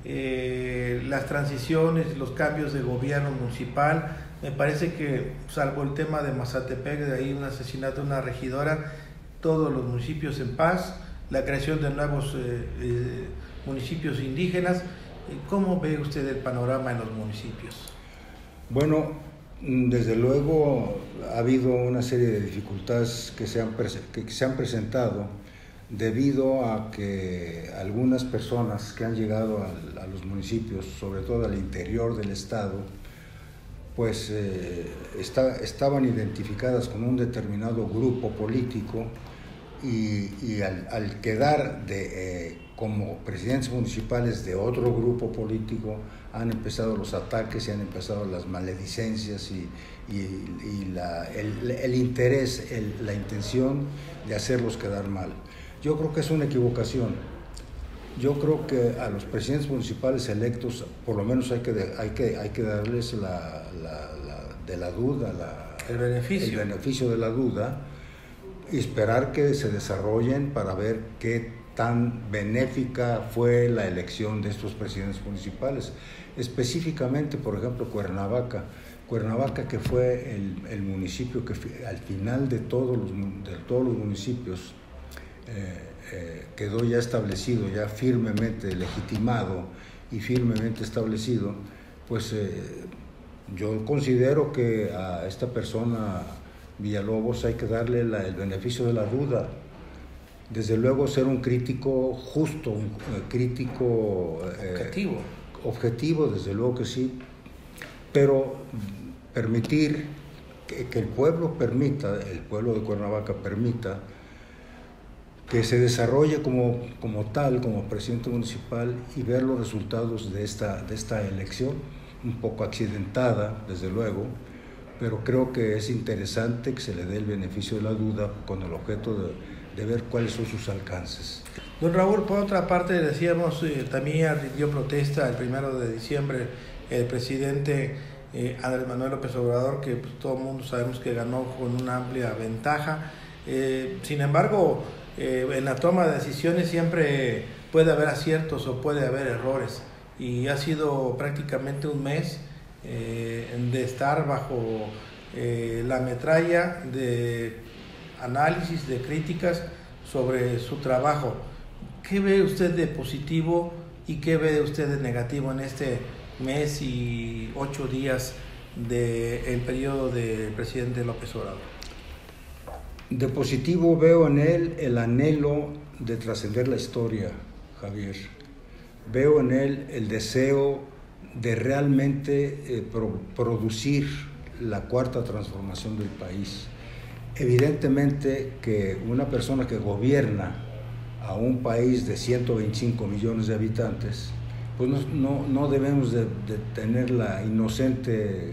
Speaker 2: eh, las transiciones, los cambios de gobierno municipal. Me parece que, salvo el tema de Mazatepec, de ahí un asesinato de una regidora, todos los municipios en paz, la creación de nuevos eh, eh, municipios indígenas. ¿Cómo ve usted el panorama en los municipios?
Speaker 22: Bueno, desde luego ha habido una serie de dificultades que se han, que se han presentado debido a que algunas personas que han llegado a, a los municipios, sobre todo al interior del estado, pues eh, está, estaban identificadas con un determinado grupo político y, y al, al quedar de, eh, como presidentes municipales de otro grupo político, han empezado los ataques y han empezado las maledicencias y, y, y la, el, el interés, el, la intención de hacerlos quedar mal. Yo creo que es una equivocación. Yo creo que a los presidentes municipales electos, por lo menos hay que, hay que, hay que darles la, la, la, de la duda, la,
Speaker 2: el, beneficio.
Speaker 22: el beneficio de la duda, y esperar que se desarrollen para ver qué tan benéfica fue la elección de estos presidentes municipales. Específicamente, por ejemplo, Cuernavaca, Cuernavaca, que fue el, el municipio que al final de todos los, de todos los municipios eh, eh, quedó ya establecido, ya firmemente legitimado y firmemente establecido, pues eh, yo considero que a esta persona, Villalobos, hay que darle la, el beneficio de la duda. Desde luego ser un crítico justo, un eh, crítico eh,
Speaker 4: objetivo.
Speaker 22: objetivo, desde luego que sí, pero permitir que, que el pueblo permita, el pueblo de Cuernavaca permita que se desarrolle como, como tal, como presidente municipal, y ver los resultados de esta, de esta elección, un poco accidentada, desde luego, pero creo que es interesante que se le dé el beneficio de la duda con el objeto de, de ver cuáles son sus alcances.
Speaker 4: Don Raúl, por otra parte, decíamos, eh, también rindió protesta el primero de diciembre el presidente eh, Andrés Manuel López Obrador, que pues, todo el mundo sabemos que ganó con una amplia ventaja. Eh, sin embargo, eh, en la toma de decisiones siempre puede haber aciertos o puede haber errores, y ha sido prácticamente un mes eh, de estar bajo eh, la metralla de análisis, de críticas sobre su trabajo. ¿Qué ve usted de positivo y qué ve usted de negativo en este mes y ocho días del periodo del presidente López Obrador?
Speaker 22: De positivo veo en él el anhelo de trascender la historia, Javier. Veo en él el deseo de realmente eh, pro- producir la cuarta transformación del país. Evidentemente que una persona que gobierna a un país de ciento veinticinco millones de habitantes, pues no, no, no debemos de, de tener la inocente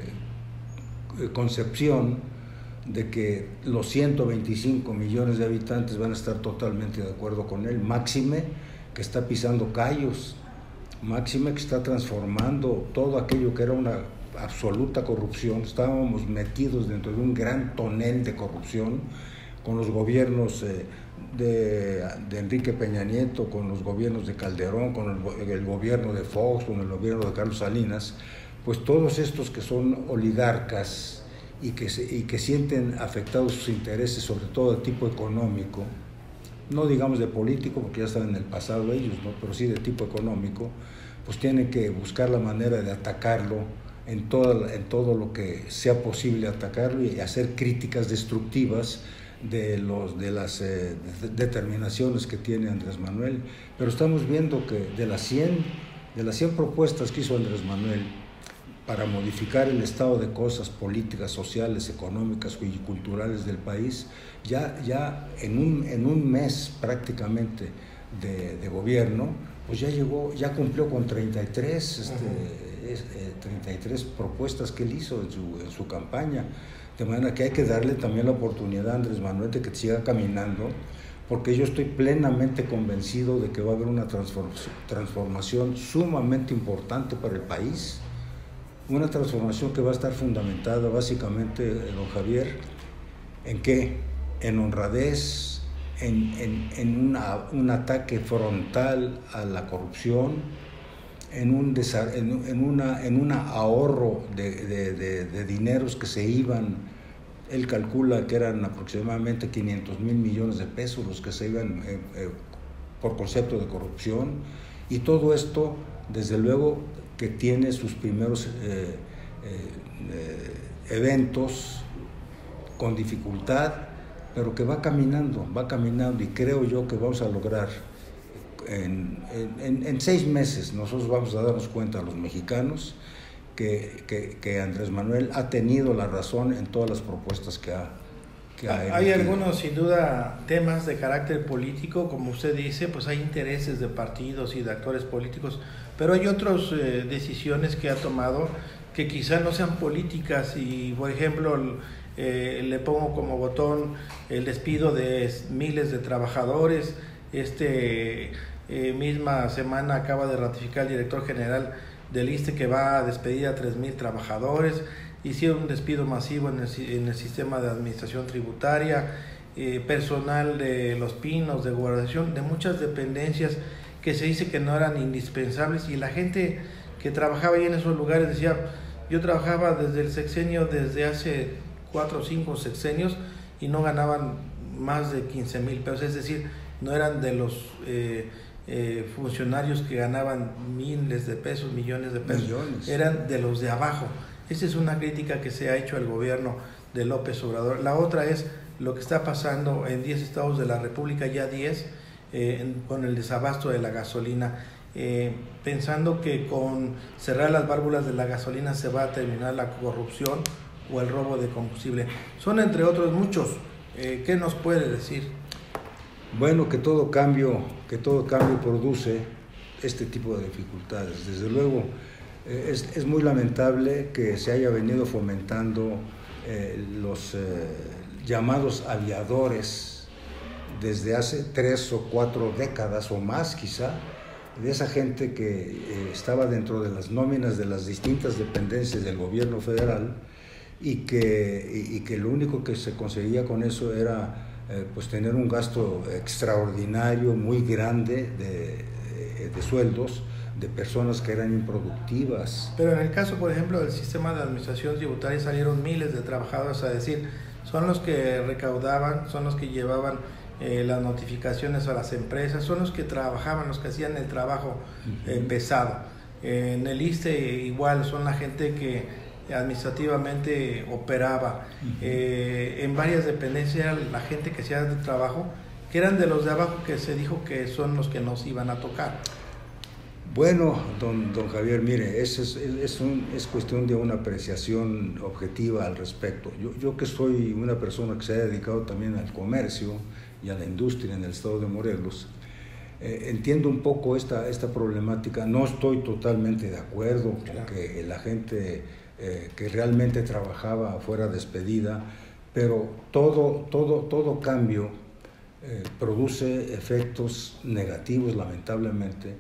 Speaker 22: concepción de que los ciento veinticinco millones de habitantes van a estar totalmente de acuerdo con él. Máxime que está pisando callos, máxime que está transformando todo aquello que era una absoluta corrupción. Estábamos metidos dentro de un gran tonel de corrupción con los gobiernos eh, de, de Enrique Peña Nieto, con los gobiernos de Calderón, con el, el gobierno de Fox, con el gobierno de Carlos Salinas. Pues todos estos que son oligarcas y que, se, y que sienten afectados sus intereses, sobre todo de tipo económico, no digamos de político porque ya están en el pasado ellos, ¿no? Pero sí de tipo económico, pues tienen que buscar la manera de atacarlo en todo, en todo lo que sea posible atacarlo y hacer críticas destructivas de, los, de las eh, de determinaciones que tiene Andrés Manuel. Pero estamos viendo que de las cien, de las cien propuestas que hizo Andrés Manuel para modificar el estado de cosas políticas, sociales, económicas y culturales del país, ya, ya en, un, en un mes prácticamente de, de gobierno, pues ya llegó, ya cumplió con treinta y tres, este, es, eh, treinta y tres propuestas que él hizo en su, en su campaña, de manera que hay que darle también la oportunidad a Andrés Manuel de que siga caminando, porque yo estoy plenamente convencido de que va a haber una transformación sumamente importante para el país. Una transformación que va a estar fundamentada básicamente, don Javier, ¿en qué? En honradez, en, en, en una, un ataque frontal a la corrupción, en un, desa, en, en una, en un ahorro de, de, de, de dineros que se iban. Él calcula que eran aproximadamente quinientos mil millones de pesos los que se iban eh, eh, por concepto de corrupción, y todo esto, desde luego, que tiene sus primeros eh, eh, eventos con dificultad, pero que va caminando, va caminando, y creo yo que vamos a lograr en, en, en seis meses, nosotros vamos a darnos cuenta, los mexicanos, que, que, que Andrés Manuel ha tenido la razón en todas las propuestas que ha que ha
Speaker 4: Hay algunos, sin duda, temas de carácter político, como usted dice, pues hay intereses de partidos y de actores políticos, pero hay otras eh, decisiones que ha tomado que quizá no sean políticas, y por ejemplo eh, le pongo como botón el despido de miles de trabajadores. Este eh, misma semana acaba de ratificar el director general del I S S S T E que va a despedir a tres mil trabajadores. Hicieron un despido masivo en el, en el sistema de administración tributaria, eh, personal de Los Pinos, de Gobernación, de muchas dependencias que se dice que no eran indispensables, y la gente que trabajaba ahí en esos lugares decía, Yo trabajaba desde el sexenio, desde hace cuatro o cinco sexenios, y no ganaban más de quince mil pesos, es decir, no eran de los eh, eh, funcionarios que ganaban miles de pesos, millones de pesos, millones. Eran de los de abajo. Esa es una crítica que se ha hecho al gobierno de López Obrador. La otra es lo que está pasando en diez estados de la República, ya diez, eh, con el desabasto de la gasolina, eh, pensando que con cerrar las válvulas de la gasolina se va a terminar la corrupción o el robo de combustible. Son entre otros muchos. Eh, ¿Qué nos puede decir?
Speaker 22: Bueno, que todo cambio, que todo cambio produce este tipo de dificultades. Desde luego, eh, es, es muy lamentable que se haya venido fomentando eh, los eh, llamados aviadores desde hace tres o cuatro décadas o más quizá, de esa gente que eh, estaba dentro de las nóminas de las distintas dependencias del gobierno federal y que, y, y que lo único que se conseguía con eso era eh, pues tener un gasto extraordinario, muy grande de, de, de sueldos de personas que eran improductivas.
Speaker 4: Pero en el caso, por ejemplo, del sistema de administración tributaria salieron miles de trabajadores a decir, son los que recaudaban, son los que llevaban eh, las notificaciones a las empresas, son los que trabajaban, los que hacían el trabajo eh, pesado. Eh, en el I S S S T E igual, son la gente que administrativamente operaba. Uh-huh. eh, en varias dependencias era la gente que hacía el trabajo, que eran de los de abajo, que se dijo que son los que nos iban a tocar.
Speaker 22: Bueno, don, don Javier, mire, es, es, es, un, es cuestión de una apreciación objetiva al respecto. Yo, yo que soy una persona que se ha dedicado también al comercio y a la industria en el estado de Morelos, eh, entiendo un poco esta, esta problemática. No estoy totalmente de acuerdo con que la gente eh, que realmente trabajaba fuera despedida, pero todo, todo, todo cambio eh, produce efectos negativos, lamentablemente,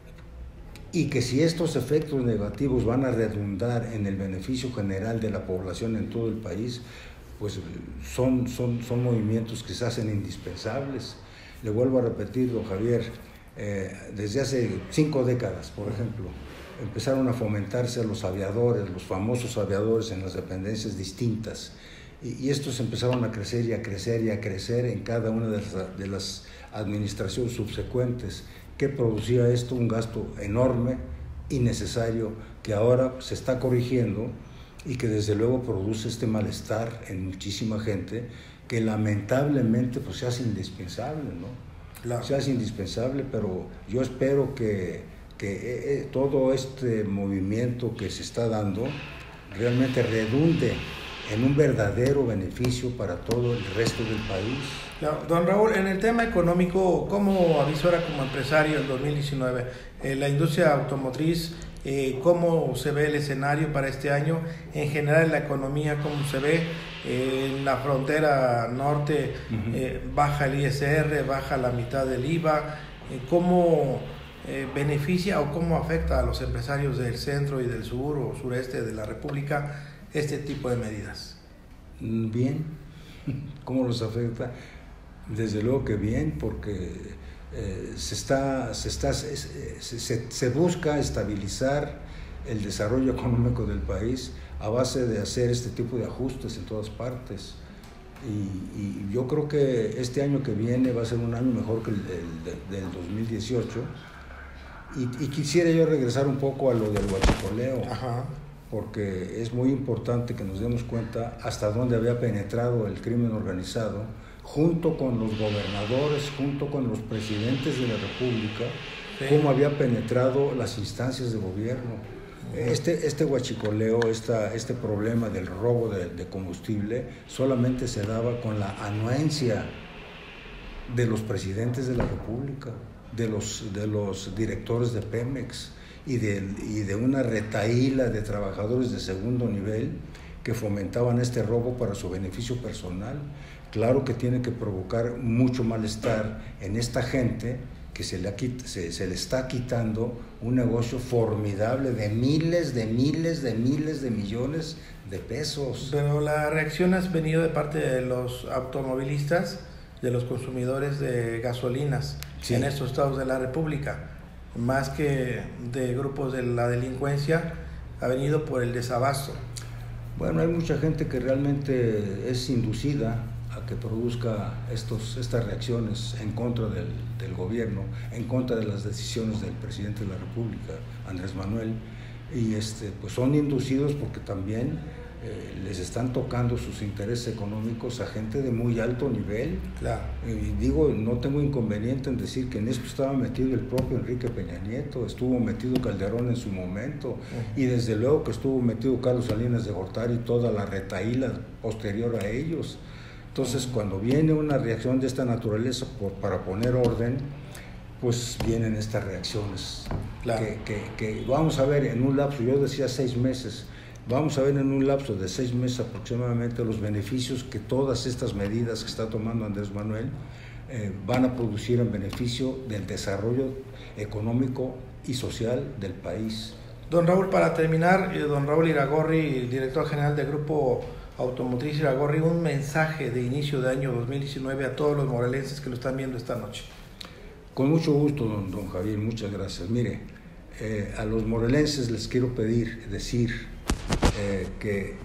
Speaker 22: y que si estos efectos negativos van a redundar en el beneficio general de la población en todo el país, pues son, son, son movimientos que se hacen indispensables. Le vuelvo a repetir, don Javier, eh, desde hace cinco décadas, por ejemplo, empezaron a fomentarse los aviadores, los famosos aviadores en las dependencias distintas, y, y estos empezaron a crecer y a crecer y a crecer en cada una de las, de las administraciones subsecuentes. ¿Qué producía esto? Un gasto enorme, innecesario, que ahora se está corrigiendo y que desde luego produce este malestar en muchísima gente, que lamentablemente pues se hace indispensable, ¿no? Claro. Se hace indispensable, pero yo espero que, que eh, todo este movimiento que se está dando realmente redunde en un verdadero beneficio para todo el resto del país.
Speaker 4: Don Raúl, en el tema económico, ¿cómo avisora como empresario el dos mil diecinueve? Eh, la industria automotriz, eh, ¿cómo se ve el escenario para este año? En general, la economía, ¿cómo se ve? Eh, en la frontera norte, uh-huh. eh, baja el I S R, baja la mitad del I V A. Eh, ¿Cómo eh, beneficia o cómo afecta a los empresarios del centro y del sur o sureste de la República este tipo de medidas?
Speaker 22: Bien. ¿Cómo los afecta? Desde luego que bien, porque eh, se, está, se, está, se, se, se busca estabilizar el desarrollo económico del país a base de hacer este tipo de ajustes en todas partes. Y, y yo creo que este año que viene va a ser un año mejor que el, el, del dos mil dieciocho. Y, y quisiera yo regresar un poco a lo del huachicoleo. Ajá. Porque es muy importante que nos demos cuenta hasta dónde había penetrado el crimen organizado, junto con los gobernadores, junto con los presidentes de la República, sí. Cómo había penetrado las instancias de gobierno. Este, este huachicoleo, esta, este problema del robo de, de combustible, solamente se daba con la anuencia de los presidentes de la República, de los, de los directores de Pemex, y de, y de una retahíla de trabajadores de segundo nivel que fomentaban este robo para su beneficio personal. Claro que tiene que provocar mucho malestar en esta gente que se le, quita, se, se le está quitando un negocio formidable de miles, de miles, de miles de millones de pesos.
Speaker 4: Pero la reacción ha venido de parte de los automovilistas, de los consumidores de gasolinas, sí, en estos estados de la República, más que de grupos de la delincuencia, ha venido por el desabasto.
Speaker 22: Bueno, hay mucha gente que realmente es inducida a que produzca estos, estas reacciones en contra del, del gobierno, en contra de las decisiones del presidente de la República, Andrés Manuel, y este, pues son inducidos porque también eh, les están tocando sus intereses económicos a gente de muy alto nivel.
Speaker 4: Claro.
Speaker 22: Y digo, no tengo inconveniente en decir que en esto estaba metido el propio Enrique Peña Nieto, estuvo metido Calderón en su momento, uh-huh. y desde luego que estuvo metido Carlos Salinas de Gortari y toda la retahíla posterior a ellos. Entonces, uh-huh. cuando viene una reacción de esta naturaleza por, para poner orden, pues vienen estas reacciones. Claro. que, que, que vamos a ver en un lapso, yo decía seis meses, vamos a ver en un lapso de seis meses aproximadamente los beneficios que todas estas medidas que está tomando Andrés Manuel eh, van a producir en beneficio del desarrollo económico y social del país.
Speaker 4: Don Raúl, para terminar, eh, don Raúl Iragorri, director general del Grupo Automotriz Iragorri, un mensaje de inicio de año dos mil diecinueve a todos los morelenses que lo están viendo esta noche.
Speaker 22: Con mucho gusto, don, don Javier, muchas gracias. Mire, eh, a los morelenses les quiero pedir, decir eh, que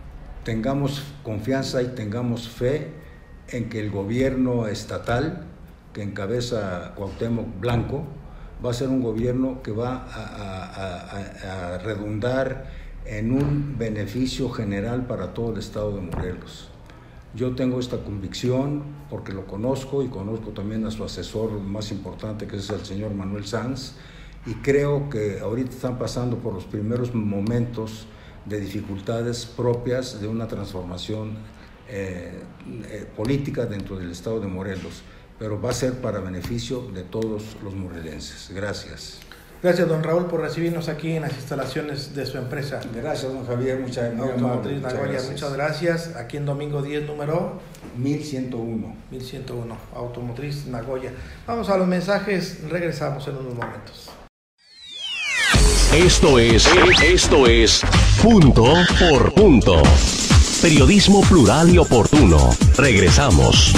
Speaker 22: tengamos confianza y tengamos fe en que el gobierno estatal que encabeza Cuauhtémoc Blanco va a ser un gobierno que va a, a, a, a redundar en un beneficio general para todo el estado de Morelos. Yo tengo esta convicción porque lo conozco y conozco también a su asesor más importante, que es el señor Manuel Sanz, y creo que ahorita están pasando por los primeros momentos de dificultades propias de una transformación eh, eh, política dentro del estado de Morelos, pero va a ser para beneficio de todos los morelenses. Gracias.
Speaker 4: Gracias, don Raúl, por recibirnos aquí en las instalaciones de su empresa.
Speaker 22: Gracias, don Javier, muchas, muy
Speaker 4: Automotriz
Speaker 22: amable,
Speaker 4: Nagoya,
Speaker 22: muchas,
Speaker 4: muchas gracias. Aquí en Domingo diez, número
Speaker 22: mil ciento uno.
Speaker 4: mil ciento uno, Automotriz Nagoya. Vamos a los mensajes, regresamos en unos momentos.
Speaker 1: Esto es, esto es Punto por Punto. Periodismo plural y oportuno. Regresamos.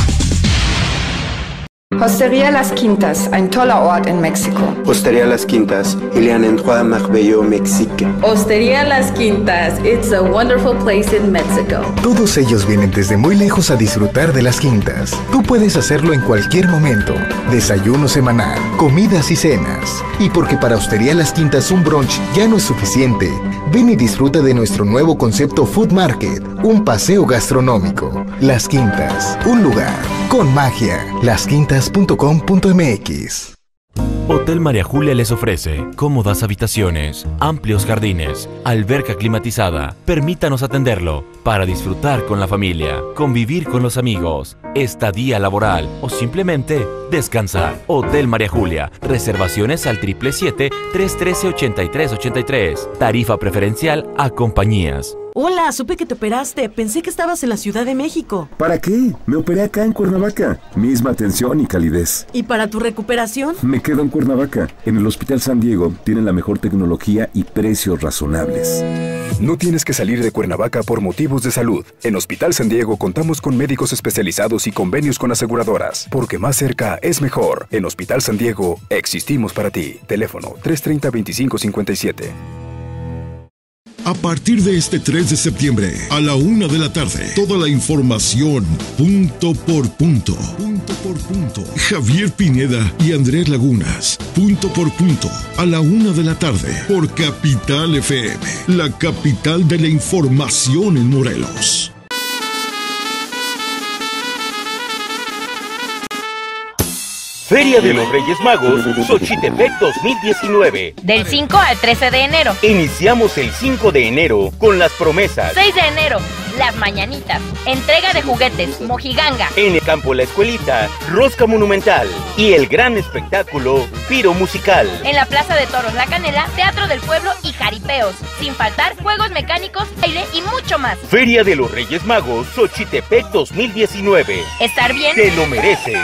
Speaker 9: Hostería Las Quintas, ein toller Ort in Mexiko.
Speaker 10: Hostería Las Quintas, il y a un endroit merveilleux au Mexique.
Speaker 11: Hostería Las Quintas, it's a wonderful place in Mexico.
Speaker 12: Todos ellos vienen desde muy lejos a disfrutar de Las Quintas. Tú puedes hacerlo en cualquier momento. Desayuno semanal, comidas y cenas. Y porque para Hostería Las Quintas un brunch ya no es suficiente, ven y disfruta de nuestro nuevo concepto Food Market, un paseo gastronómico. Las Quintas, un lugar con magia. las quintas punto com punto m x.
Speaker 13: Hotel María Julia les ofrece cómodas habitaciones, amplios jardines, alberca climatizada. Permítanos atenderlo para disfrutar con la familia, convivir con los amigos, estadía laboral o simplemente descansar. Hotel María Julia. Reservaciones al triple siete, tres uno tres, ocho tres ocho tres. Tarifa preferencial a compañías.
Speaker 6: Hola, supe que te operaste. Pensé que estabas en la Ciudad de México.
Speaker 7: ¿Para qué? Me operé acá en Cuernavaca. Misma atención y calidez.
Speaker 6: ¿Y para tu recuperación?
Speaker 7: Me quedo en Cuernavaca. En el Hospital San Diego tienen la mejor tecnología y precios razonables.
Speaker 20: No tienes que salir de Cuernavaca por motivos de salud. En Hospital San Diego contamos con médicos especializados y convenios con aseguradoras. Porque más cerca es mejor. En Hospital San Diego existimos para ti. Teléfono tres treinta, veinticinco cincuenta y siete.
Speaker 21: A partir de este tres de septiembre, a la una de la tarde, toda la información, punto por punto. Punto por punto. Javier Pineda y Andrés Lagunas, punto por punto, a la una de la tarde, por Capital F M, la capital de la información en Morelos.
Speaker 14: Feria de los Reyes Magos, Xochitepec dos mil diecinueve.
Speaker 15: Del cinco al trece de enero.
Speaker 14: Iniciamos el cinco de enero con las promesas.
Speaker 15: seis de enero, las mañanitas, entrega de juguetes, mojiganga.
Speaker 14: En el campo La Escuelita, rosca monumental y el gran espectáculo Piro Musical.
Speaker 15: En la Plaza de Toros La Canela, Teatro del Pueblo y jaripeos. Sin faltar juegos mecánicos, aire y mucho más.
Speaker 14: Feria de los Reyes Magos, Xochitepec dos mil diecinueve.
Speaker 15: ¿Estar bien?
Speaker 14: Te lo mereces.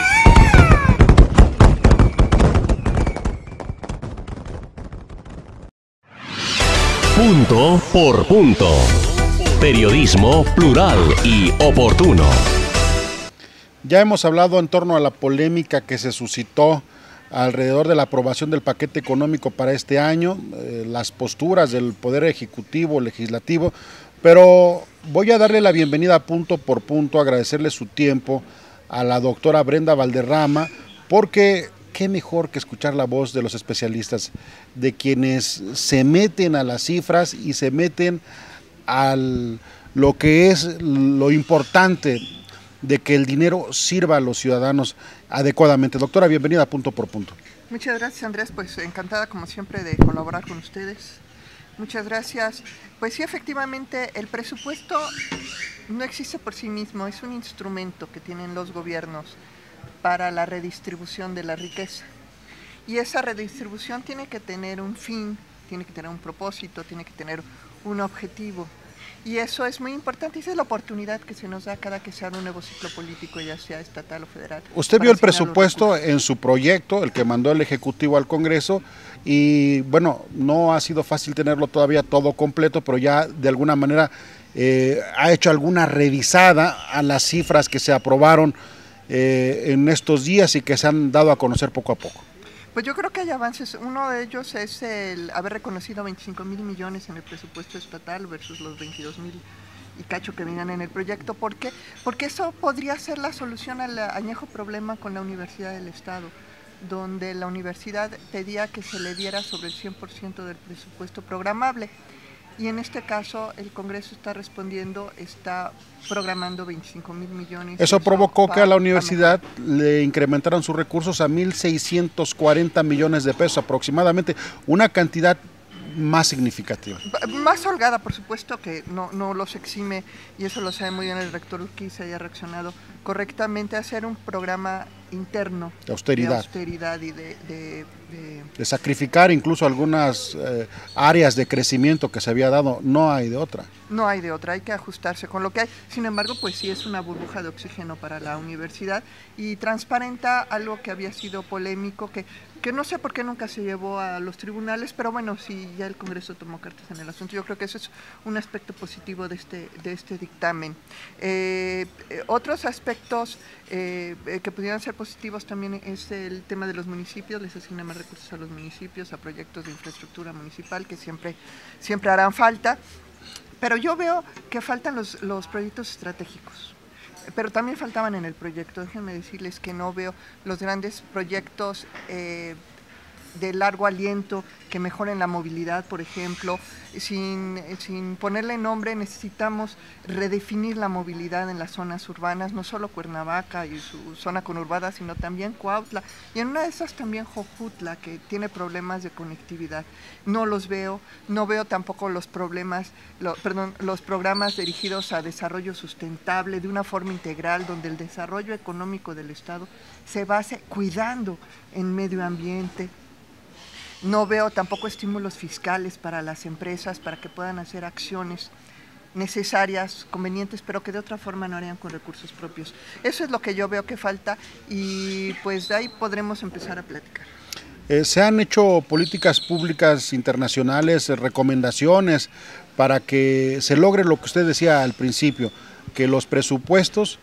Speaker 1: Punto por punto. Periodismo plural y oportuno.
Speaker 3: Ya hemos hablado en torno a la polémica que se suscitó alrededor de la aprobación del paquete económico para este año, eh, las posturas del Poder Ejecutivo, Legislativo, pero voy a darle la bienvenida punto por punto, agradecerle su tiempo a la doctora Brenda Valderrama, porque qué mejor que escuchar la voz de los especialistas, de quienes se meten a las cifras y se meten a lo que es lo importante de que el dinero sirva a los ciudadanos adecuadamente. Doctora, bienvenida a Punto por Punto.
Speaker 5: Muchas gracias, Andrés, pues encantada como siempre de colaborar con ustedes. Muchas gracias. Pues sí, efectivamente, el presupuesto no existe por sí mismo, es un instrumento que tienen los gobiernos para la redistribución de la riqueza. Y esa redistribución tiene que tener un fin, tiene que tener un propósito, tiene que tener un objetivo. Y eso es muy importante, y esa es la oportunidad que se nos da cada que se abre un nuevo ciclo político, ya sea estatal o federal.
Speaker 3: Usted vio el presupuesto en su proyecto, el que mandó el Ejecutivo al Congreso, y bueno, no ha sido fácil tenerlo todavía todo completo, pero ya de alguna manera eh, ha hecho alguna revisada a las cifras que se aprobaron eh, en estos días y que se han dado a conocer poco a poco.
Speaker 5: Pues yo creo que hay avances. Uno de ellos es el haber reconocido veinticinco mil millones en el presupuesto estatal versus los veintidós mil y cacho que venían en el proyecto. ¿Por qué? Porque eso podría ser la solución al añejo problema con la Universidad del Estado, donde la universidad pedía que se le diera sobre el cien por ciento del presupuesto programable. Y en este caso el Congreso está respondiendo, está programando veinticinco mil millones.
Speaker 3: Eso provocó que a la universidad le incrementaron sus recursos a mil seiscientos cuarenta millones de pesos aproximadamente, una cantidad más significativa.
Speaker 5: Más holgada, por supuesto, que no, no los exime, y eso lo sabe muy bien el rector Urquiza y ha reaccionado correctamente a hacer un programa interno
Speaker 3: de austeridad,
Speaker 5: de austeridad y de, de, de...
Speaker 3: de sacrificar incluso algunas eh, áreas de crecimiento que se había dado. No hay de otra.
Speaker 5: No hay de otra, hay que ajustarse con lo que hay. Sin embargo, pues sí es una burbuja de oxígeno para la universidad y transparenta algo que había sido polémico, que, que no sé por qué nunca se llevó a los tribunales, pero bueno, sí, ya el Congreso tomó cartas en el asunto. Yo creo que eso es un aspecto positivo de este, de este dictamen. Eh, eh, otros aspectos eh, eh, que pudieran ser positivos también es el tema de los municipios, les asigna más recursos a los municipios, a proyectos de infraestructura municipal que siempre, siempre harán falta. Pero yo veo que faltan los, los proyectos estratégicos, pero también faltaban en el proyecto. Déjenme decirles que no veo los grandes proyectos eh, de largo aliento que mejoren la movilidad, por ejemplo. Sin, sin ponerle nombre, necesitamos redefinir la movilidad en las zonas urbanas, no solo Cuernavaca y su zona conurbada, sino también Cuautla, y en una de esas también Jojutla, que tiene problemas de conectividad. No los veo, no veo tampoco los problemas, lo, perdón, los programas dirigidos a desarrollo sustentable de una forma integral, donde el desarrollo económico del Estado se base cuidando en medio ambiente. No veo tampoco estímulos fiscales para las empresas para que puedan hacer acciones necesarias, convenientes, pero que de otra forma no harían con recursos propios. Eso es lo que yo veo que falta y pues de ahí podremos empezar a platicar.
Speaker 3: Eh, ¿Se han hecho políticas públicas internacionales, eh, recomendaciones para que se logre lo que usted decía al principio, que los presupuestos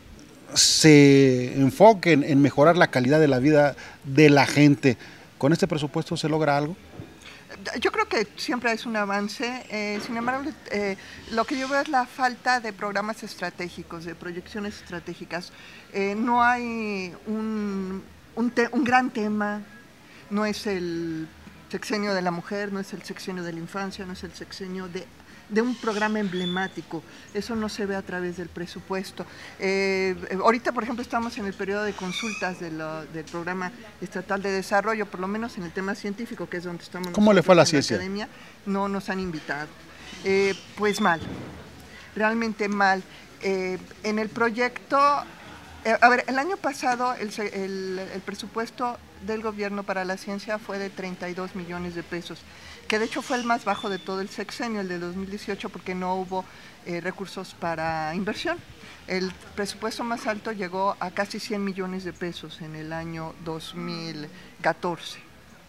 Speaker 3: se enfoquen en mejorar la calidad de la vida de la gente? ¿Con este presupuesto se logra algo?
Speaker 5: Yo creo que siempre es un avance, eh, sin embargo, eh, lo que yo veo es la falta de programas estratégicos, de proyecciones estratégicas. Eh, no hay un, un, te, un gran tema, no es el sexenio de la mujer, no es el sexenio de la infancia, no es el sexenio de... de un programa emblemático, eso no se ve a través del presupuesto. Eh, ahorita, por ejemplo, estamos en el periodo de consultas de lo, del Programa Estatal de Desarrollo, por lo menos en el tema científico, que es donde estamos.
Speaker 3: ¿Cómo le fue a la ciencia?
Speaker 5: La academia, no nos han invitado. Eh, pues mal, realmente mal. Eh, en el proyecto, eh, a ver, el año pasado el, el, el presupuesto del gobierno para la ciencia fue de treinta y dos millones de pesos, que de hecho fue el más bajo de todo el sexenio, el de dos mil dieciocho, porque no hubo eh, recursos para inversión. El presupuesto más alto llegó a casi cien millones de pesos en el año dos mil catorce.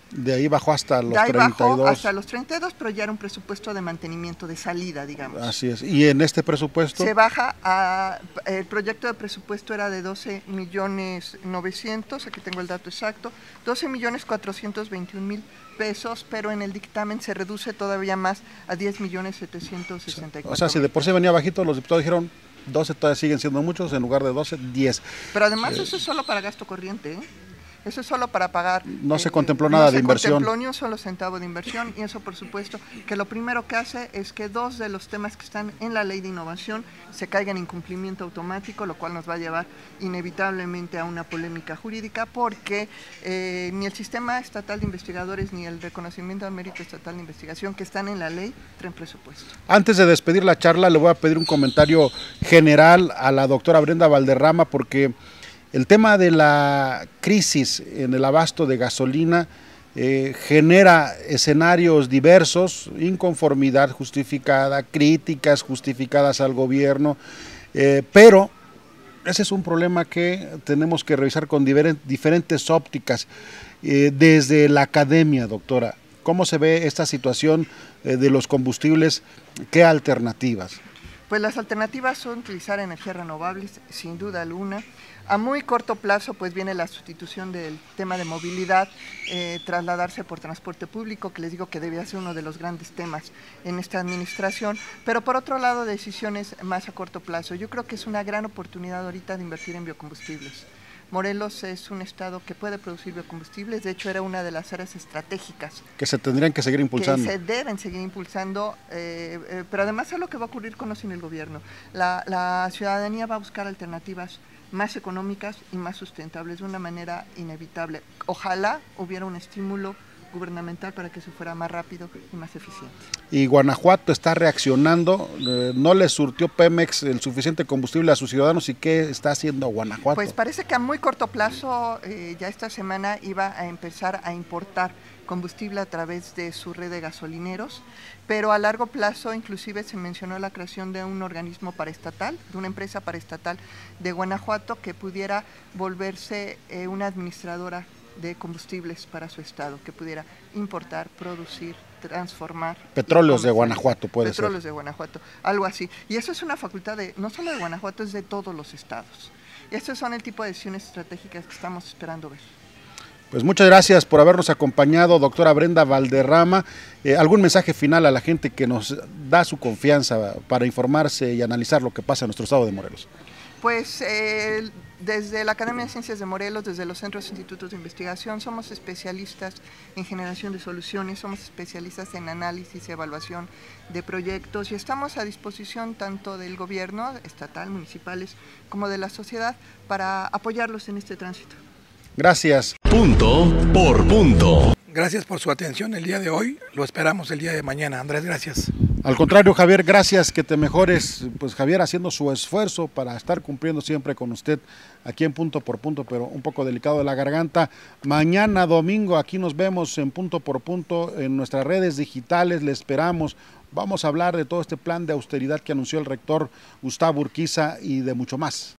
Speaker 3: De ahí bajó hasta los
Speaker 5: de ahí
Speaker 3: treinta y dos.
Speaker 5: Bajó hasta los treinta y dos, pero ya era un presupuesto de mantenimiento, de salida, digamos.
Speaker 3: Así es. ¿Y en este presupuesto?
Speaker 5: Se baja a, el proyecto de presupuesto era de doce millones novecientos, aquí tengo el dato exacto, doce millones cuatrocientos veintiún mil pesos, pero en el dictamen se reduce todavía más a diez millones setecientos sesenta y cuatro.
Speaker 3: O sea, si de por sí venía bajito, los diputados dijeron doce, todavía siguen siendo muchos, en lugar de doce, diez.
Speaker 5: Pero además
Speaker 3: eh,
Speaker 5: eso es solo para gasto corriente, ¿eh? Eso es solo para pagar.
Speaker 3: No
Speaker 5: eh,
Speaker 3: se contempló nada
Speaker 5: no
Speaker 3: de
Speaker 5: se
Speaker 3: inversión.
Speaker 5: No se contempló ni un solo centavo de inversión, y eso por supuesto que lo primero que hace es que dos de los temas que están en la ley de innovación se caigan en incumplimiento automático, lo cual nos va a llevar inevitablemente a una polémica jurídica, porque eh, ni el sistema estatal de investigadores ni el reconocimiento al mérito estatal de investigación que están en la ley traen presupuesto.
Speaker 3: Antes de despedir la charla, le voy a pedir un comentario general a la doctora Brenda Valderrama, porque el tema de la crisis en el abasto de gasolina eh, genera escenarios diversos, inconformidad justificada, críticas justificadas al gobierno, eh, pero ese es un problema que tenemos que revisar con diferentes ópticas. Eh, desde la academia, doctora, ¿cómo se ve esta situación eh, de los combustibles? ¿Qué alternativas?
Speaker 5: Pues las alternativas son utilizar energías renovables, sin duda alguna. A muy corto plazo pues viene la sustitución del tema de movilidad, eh, trasladarse por transporte público, que les digo que debía ser uno de los grandes temas en esta administración, pero por otro lado decisiones más a corto plazo. Yo creo que es una gran oportunidad ahorita de invertir en biocombustibles. Morelos es un estado que puede producir biocombustibles, de hecho era una de las áreas estratégicas.
Speaker 3: Que se tendrían que seguir impulsando.
Speaker 5: Que se deben seguir impulsando, eh, eh, pero además es lo que va a ocurrir con o sin el gobierno. La, la ciudadanía va a buscar alternativas más económicas y más sustentables de una manera inevitable. Ojalá hubiera un estímulo gubernamental para que eso fuera más rápido y más eficiente.
Speaker 3: Y Guanajuato está reaccionando, eh, no le surtió Pemex el suficiente combustible a sus ciudadanos, ¿y qué está haciendo Guanajuato?
Speaker 5: Pues parece que a muy corto plazo, eh, ya esta semana iba a empezar a importar combustible a través de su red de gasolineros, pero a largo plazo inclusive se mencionó la creación de un organismo paraestatal, de una empresa paraestatal de Guanajuato que pudiera volverse eh, una administradora de combustibles para su estado, que pudiera importar, producir, transformar.
Speaker 3: Petróleos de Guanajuato puede ser.
Speaker 5: Petróleos de Guanajuato, algo así. Y eso es una facultad de, no solo de Guanajuato, es de todos los estados. Y estos son el tipo de decisiones estratégicas que estamos esperando ver.
Speaker 3: Pues muchas gracias por habernos acompañado, doctora Brenda Valderrama. Eh, ¿Algún mensaje final a la gente que nos da su confianza para informarse y analizar lo que pasa en nuestro estado de Morelos?
Speaker 5: Pues eh, desde la Academia de Ciencias de Morelos, desde los centros e institutos de investigación, somos especialistas en generación de soluciones, somos especialistas en análisis y evaluación de proyectos y estamos a disposición tanto del gobierno estatal, municipales, como de la sociedad para apoyarlos en este tránsito.
Speaker 3: Gracias.
Speaker 1: Punto por punto.
Speaker 2: Gracias por su atención el día de hoy. Lo esperamos el día de mañana. Andrés, gracias.
Speaker 3: Al contrario, Javier, gracias, que te mejores. Pues Javier haciendo su esfuerzo para estar cumpliendo siempre con usted aquí en Punto por Punto, pero un poco delicado de la garganta. Mañana domingo aquí nos vemos en Punto por Punto en nuestras redes digitales. Le esperamos. Vamos a hablar de todo este plan de austeridad que anunció el rector Gustavo Urquiza y de mucho más.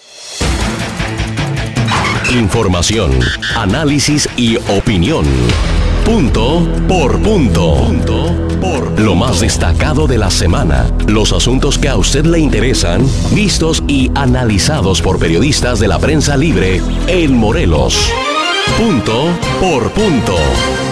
Speaker 1: Información, análisis y opinión. Punto por punto. Punto por lo más destacado de la semana. Los asuntos que a usted le interesan, vistos y analizados por periodistas de la prensa libre en Morelos. Punto por punto.